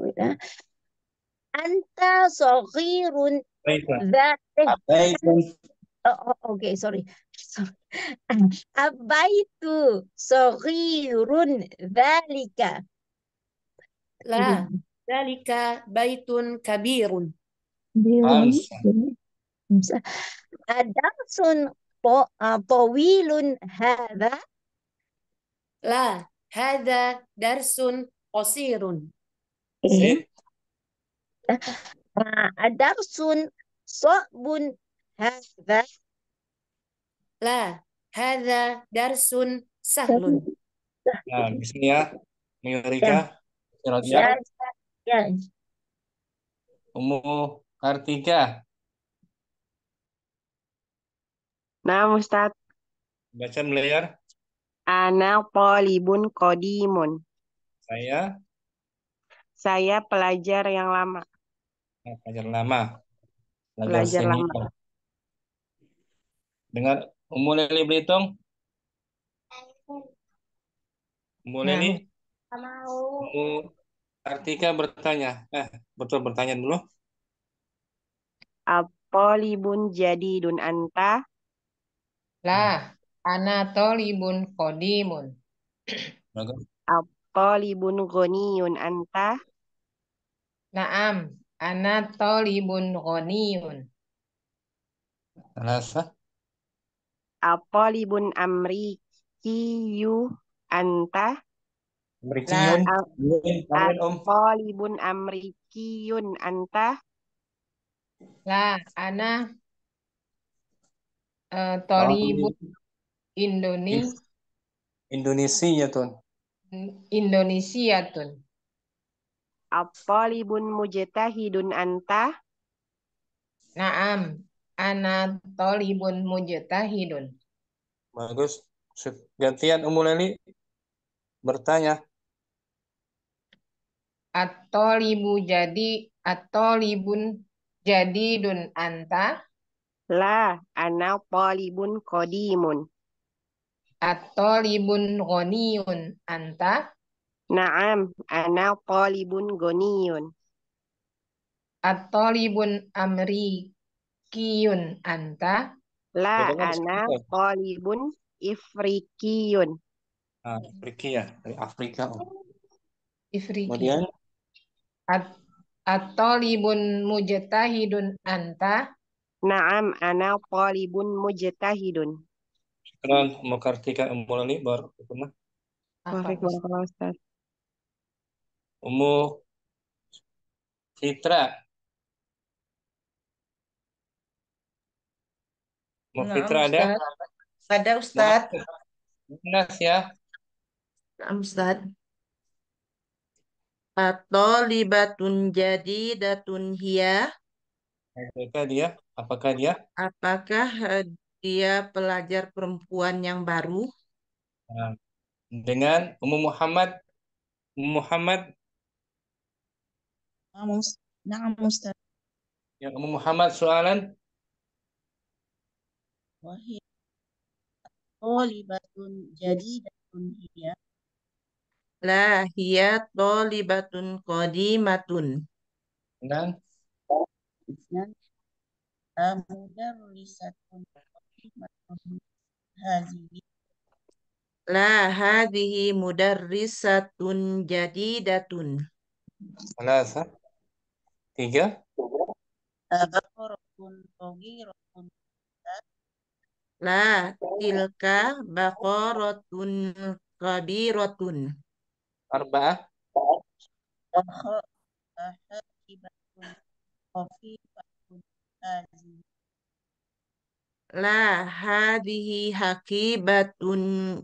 Anta saghirun Baiklah. Baitun. Baiklah. Oke, sorry. Sorry. Abaitu saghirun dzalika. La, dalika baitun kabirun. Birun. Hamsa. Adarsun tawilun hadha. La, hadha darsun qasirun. Sit. Adarsun sa'bun hadha. La, hadha darsun sahlun. Nah, di sini ya. Rika, Ya, Radia, ya. Ummu Kartika. Nah, Ustaz. Baca melayar. Ana talibun qadimun. Saya pelajar yang lama. Pelajar lama. Pelajar lama. senior. Dengar Ummu Leli Belitung. Ummu Leli. Ummu Kartika bertanya. Betul bertanya dulu. At-talibun jadidun anta. La, ana tolibun qadimun. Bagus. At-talibun ghaniyun anta. Naam, ana tolibun ghaniyun. Rasa. At-talibun amrikiyu anta. Amrikiyun. At-talibun amrikiyun anta. La, ana tolibun Indonesiatun. Indonesiatun. At-talibun mujtahidun anta. Naam, ana tolibun mujtahidun. Bagus. Gantian Ummu Leli bertanya. At-tolibun jadidun anta. La, ana talibun qadimun. At-tolibun ghaniyun anta. Naam, ana talibun ghaniyun. At-tolibun amrikiyun anta. La, ana talibun ifrikiyun. Afrika ya, dari Afrika. Ifriki. Kemudian At-tolibun mujtahidun anta. Naam, ana talibun mujtahidun. sekarang Ummu Kartika, Ummu Leli baru pernah. Waalaikumsalam, Ustaz. Ummu Fitra. Ummu Fitra ada? Ada Ustaz. Jelas ya. Ustaz. At-talibatun jadidatun hiya. Apakah dia? Apakah dia pelajar perempuan yang baru? Nah, dengan Ummu Muhammad. Ummu Muhammad. Na'am Ustaz. Ya, Ummu Muhammad soalan. Wahia talibatun jadidatun hiya. La hiya talibatun qadimatun. Dan Mudarrisatun qadimatun hazihi. La hadhihi mudarrisatun jadidatun. Salasa. 3. Baqaratun saghiratun. La tilka baqaratun kabiratun. 4. Hakibatun khafifatun hazihi. La hadhihi hakibatun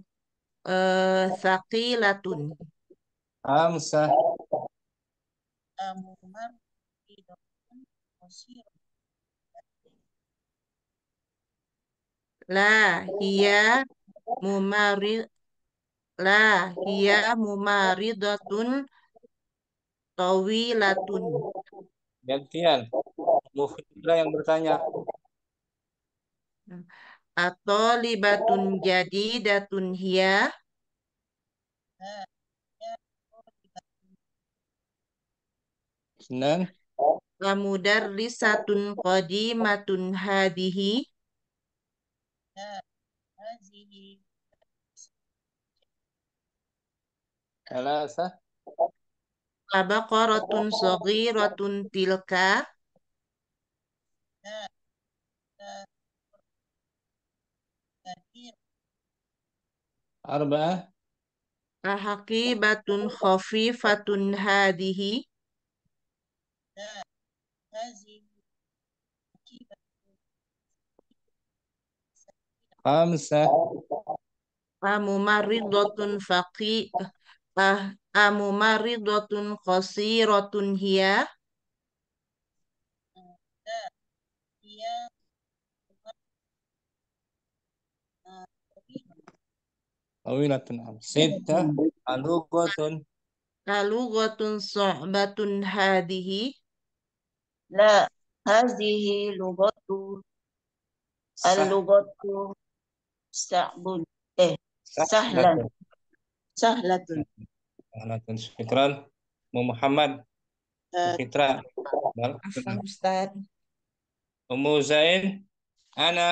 thaqilatun. 5. Mumarridatun qasiratun. La hiya mumaridatun tawilatun. Gantian. Ummu Fitra yang bertanya. Atolibatun jadidatun hiya. Kenan. Amudarrisatun qadimatun hadihi. Thalatha. Abaqaratun saghiratun tilka. Arba'ah. Ahaqibatun khafifatun hadihi. Khamsah. Amumaridotun amumaridotun qasiratun hiya. Tawilatun. Sittah. Alughatun. Alughatun su'batun hadihi. لا هذه لغة اللغة صعب سهلا Sahlatun. سهلة Sahlatun. Syukran. Muhammad. Fitra. Afwan Ustaz. Ummu Zain. Ana.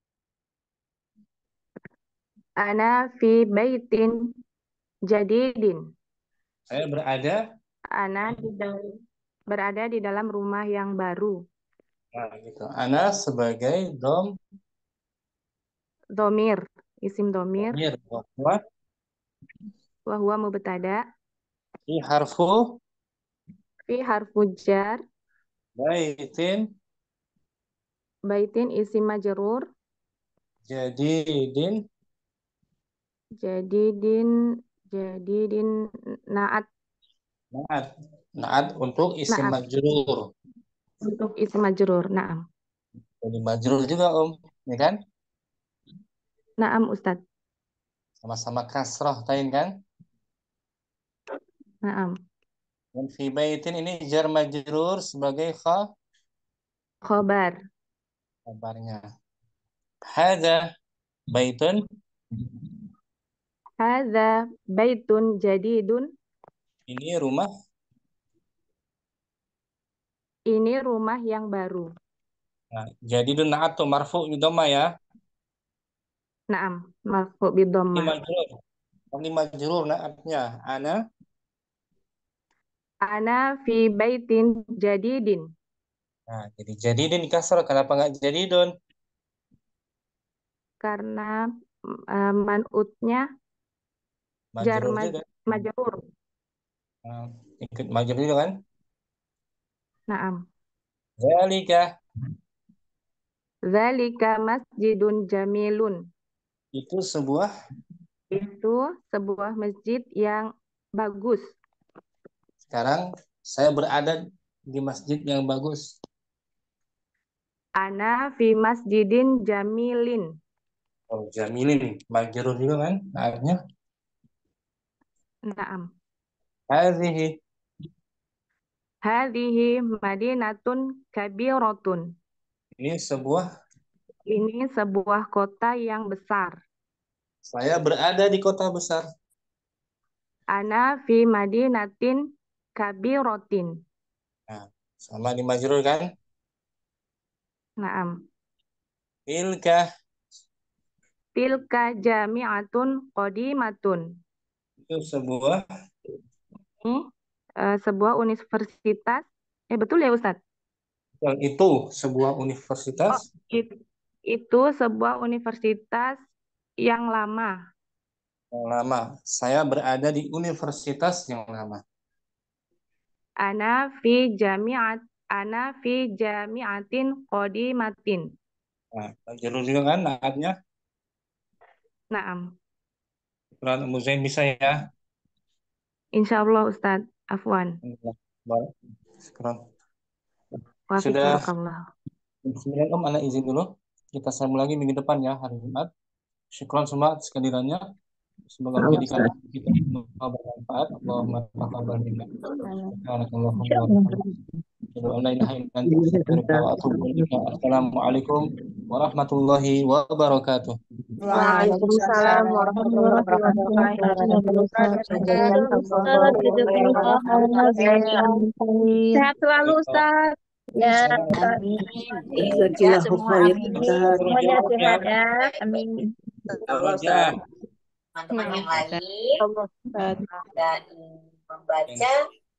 Ana fi baitin jadidin. Saya berada. Ana berada di dalam rumah yang baru. Nah, gitu. Ana sebagai Domir, isim domir. domir. Bahwa Wa huwa mubtada. fi harfu Fi harfu jar. baitin Baitin isim majrur. jadidin. Jadidin naat. Naat untuk isim Naat majrur. untuk isim majrur. Naam. Jadi majrur juga ya kan? Naam Ustadz. Sama-sama kasrah tain kan? Naam. Dan fi baitin ini jar majrur sebagai Khobar. kabarnya. Hadza baitun. Hadza baitun jadidun. Ini rumah. Ini rumah yang baru. Nah, jadidun naat tuh marfu bidhamma ya. Naam, marfu Ini bidhammah. majrur. Ini majrur naatnya. Ana fi baitin jadidin. Nah, jadi jadidin kasrah. Kenapa nggak jadidun? Karena man'utnya jar Majrur juga. majrur. Nah, ikut majrur juga kan? Naam. Zalika masjidun jamilun. Itu sebuah masjid yang bagus. Sekarang saya berada di masjid yang bagus. Ana fi masjidin jamilin. Oh, jamilin. Majrur juga kan? Naatnya. Naam. Hadhihi. Madinatun kabiratun. Ini sebuah kota yang besar. Saya berada di kota besar. Ana fi madinatin kabiratin. Nah, sama di majrur kan? Naam. Tilka Jami'atun qadimatun. itu sebuah Ini sebuah universitas. Betul ya Ustadz? yang itu sebuah universitas. Itu sebuah universitas yang lama. Yang lama. Saya berada di universitas yang lama. Ana fi jami'atin qadimatin. Nah, majrur juga kan naatnya? Naam. Quran Muzain bisa ya? Insyaallah Ustadz. Afwan. Sekarang Wa sudah. barakallah. Bismillah anak izin dulu. Kita sambung lagi minggu depan ya, hari Jumat. Syukran semua atas kehadirannya. Semoga menjadikan kita semua bermanfaat. Allahumma taqabbal minna. Subhanakallahumma wa bihamdika. Asyhadu an la ilaha illa anta astaghfiruka wa atubu ilaik. Assalamualaikum warahmatullahi wabarakatuh. Waalaikumsalam warahmatullahi wabarakatuh. Ustaz, jazakallah khairan. Sehat selalu Ustaz. Ya, Amin. sehat Jazakallahu semua. khair, Amin. Ustaz. Semuanya sehat ya. Amin. Allah, Ustaz. Teman-teman yang lain Allah, Ustaz. ada ingin membaca